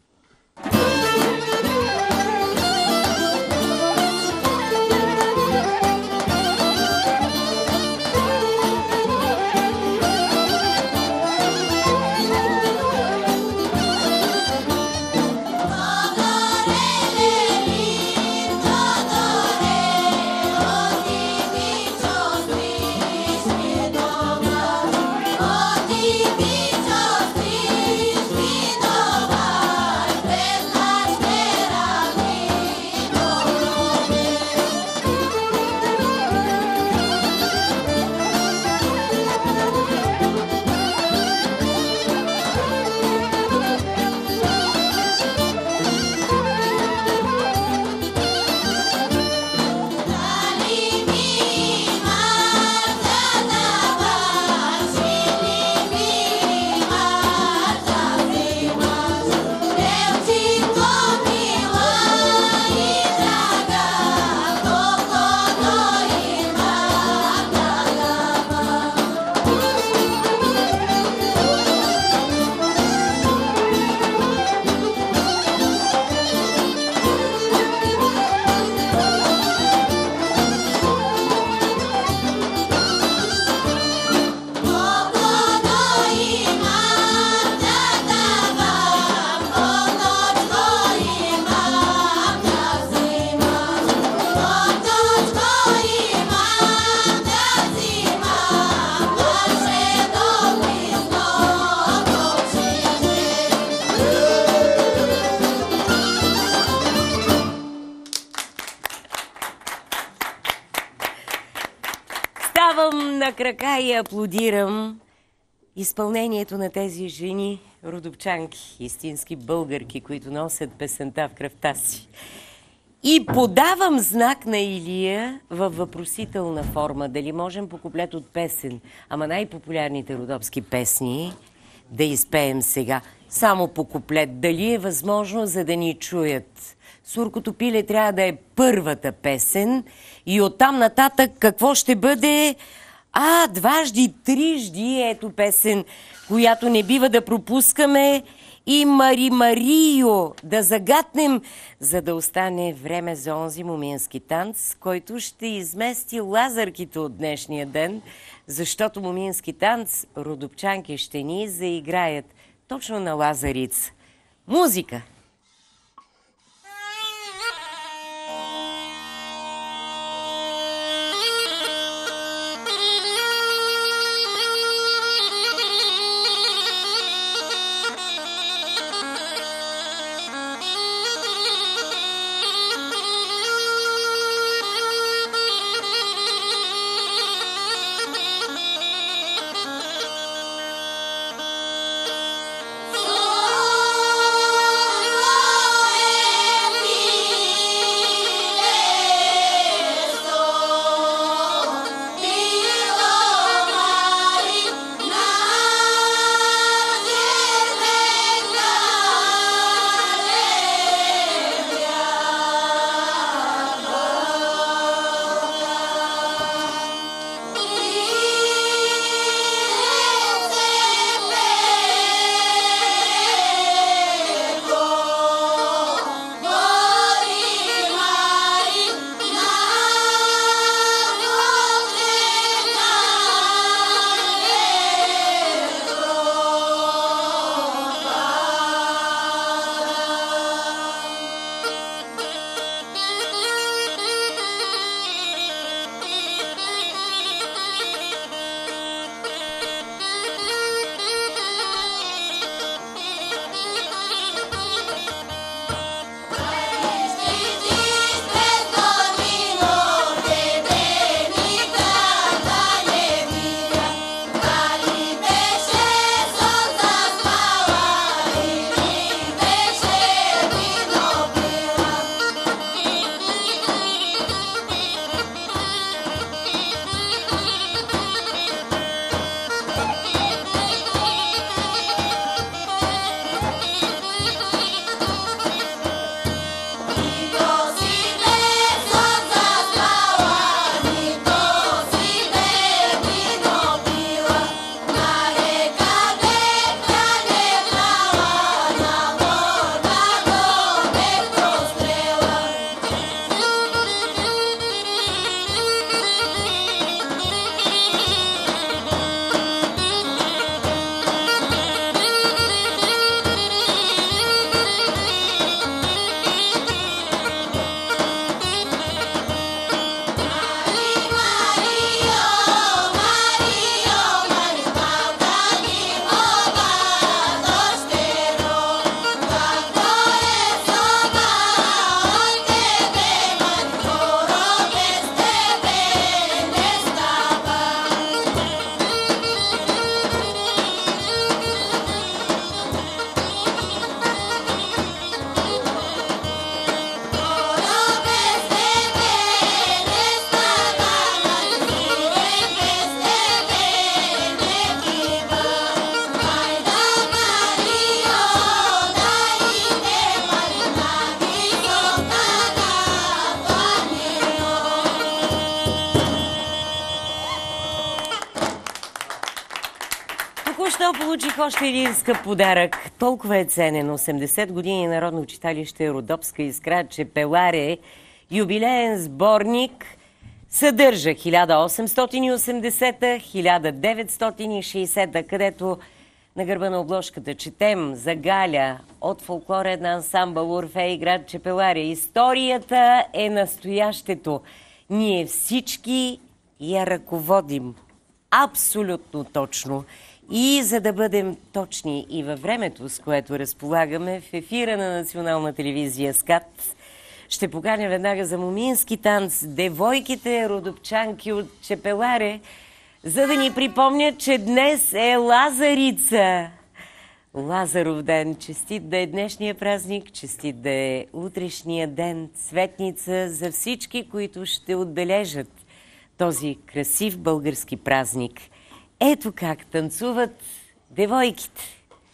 Ставам на крака и аплодирам изпълнението на тези жени, родопчанки, истински българки, които носят песента в кръвта си. И подавам знак на Илия във въпросителна форма, дали можем по куплет от песен, ама най-популярните родопски песни да изпеем сега. Само по куплет. Дали е възможно, за да ни чуят? Суркото пиле трябва да е първата песен и оттам нататък какво ще бъде? А, дважди, трижди, ето песен, която не бива да пропускаме, и Мари Марио да загатнем, за да остане време за онзи момински танц, който ще измести лазарките от днешния ден, защото момински танц родопчанки ще ни заиграят точно на лазарица. Музика! Oh Току-що получих още един скъп подарък. Толкова е ценен. осемдесет години Народно читалище Родопска искра Чепеларе. Юбилеен сборник съдържа хиляда осемстотин и осемдесета - хиляда деветстотин и шейсета, където на гърба на обложката четем за Галя от фолклорен ансамбъл Орфей град Чепеларе. Историята е настоящето. Ние всички я ръководим. Абсолютно точно. И за да бъдем точни и във времето, с което разполагаме, в ефира на Национална телевизия СКАТ ще поканя веднага за момински танц девойките родопчанки от Чепеларе, за да ни припомнят, че днес е Лазарица. Лазаров ден. Честит да е днешния празник, честит да е утрешния ден, цветница за всички, които ще отбележат този красив български празник. Ето как танцуват девойките.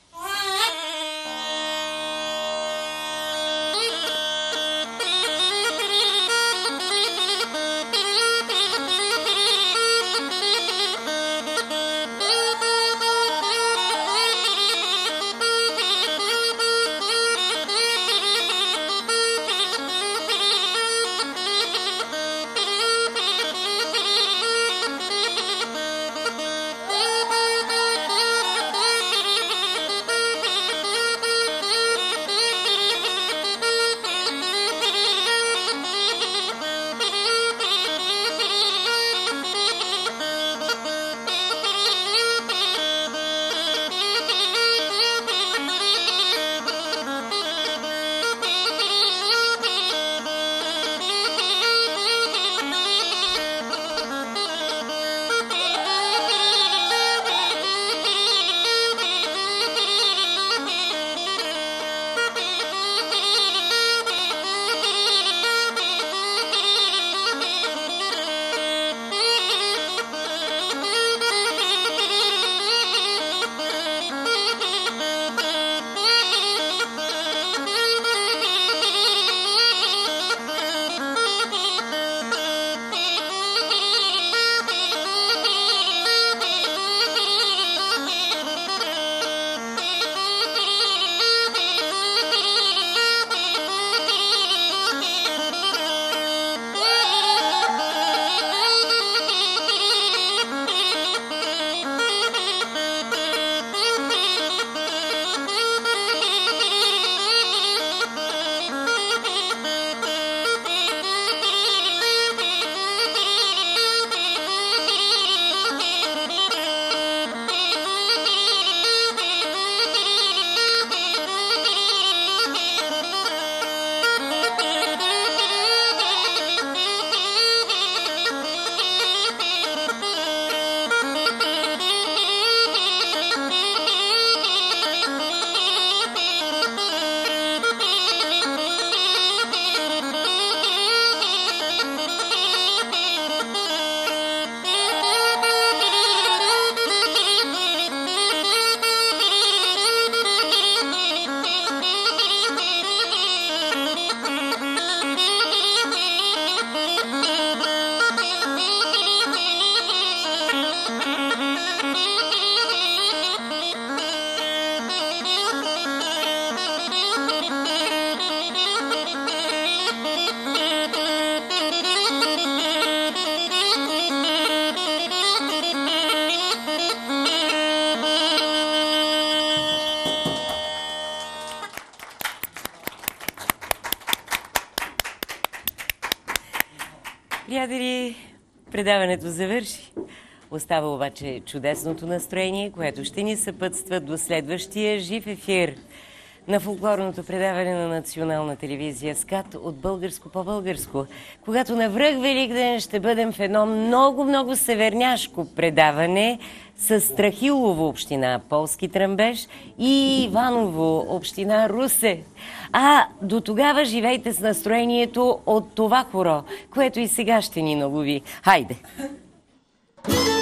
Приятели, предаването завърши. Остава обаче чудесното настроение, което ще ни съпътства до следващия жив ефир на фолклорното предаване на Национална телевизия СКАТ от българско по българско, когато на връх Великден ще бъдем в едно много-много северняшко предаване с Страхилово община Полски Тръмбеш и Иваново община Русе. А до тогава живейте с настроението от това хоро, което и сега ще ни налови. Хайде!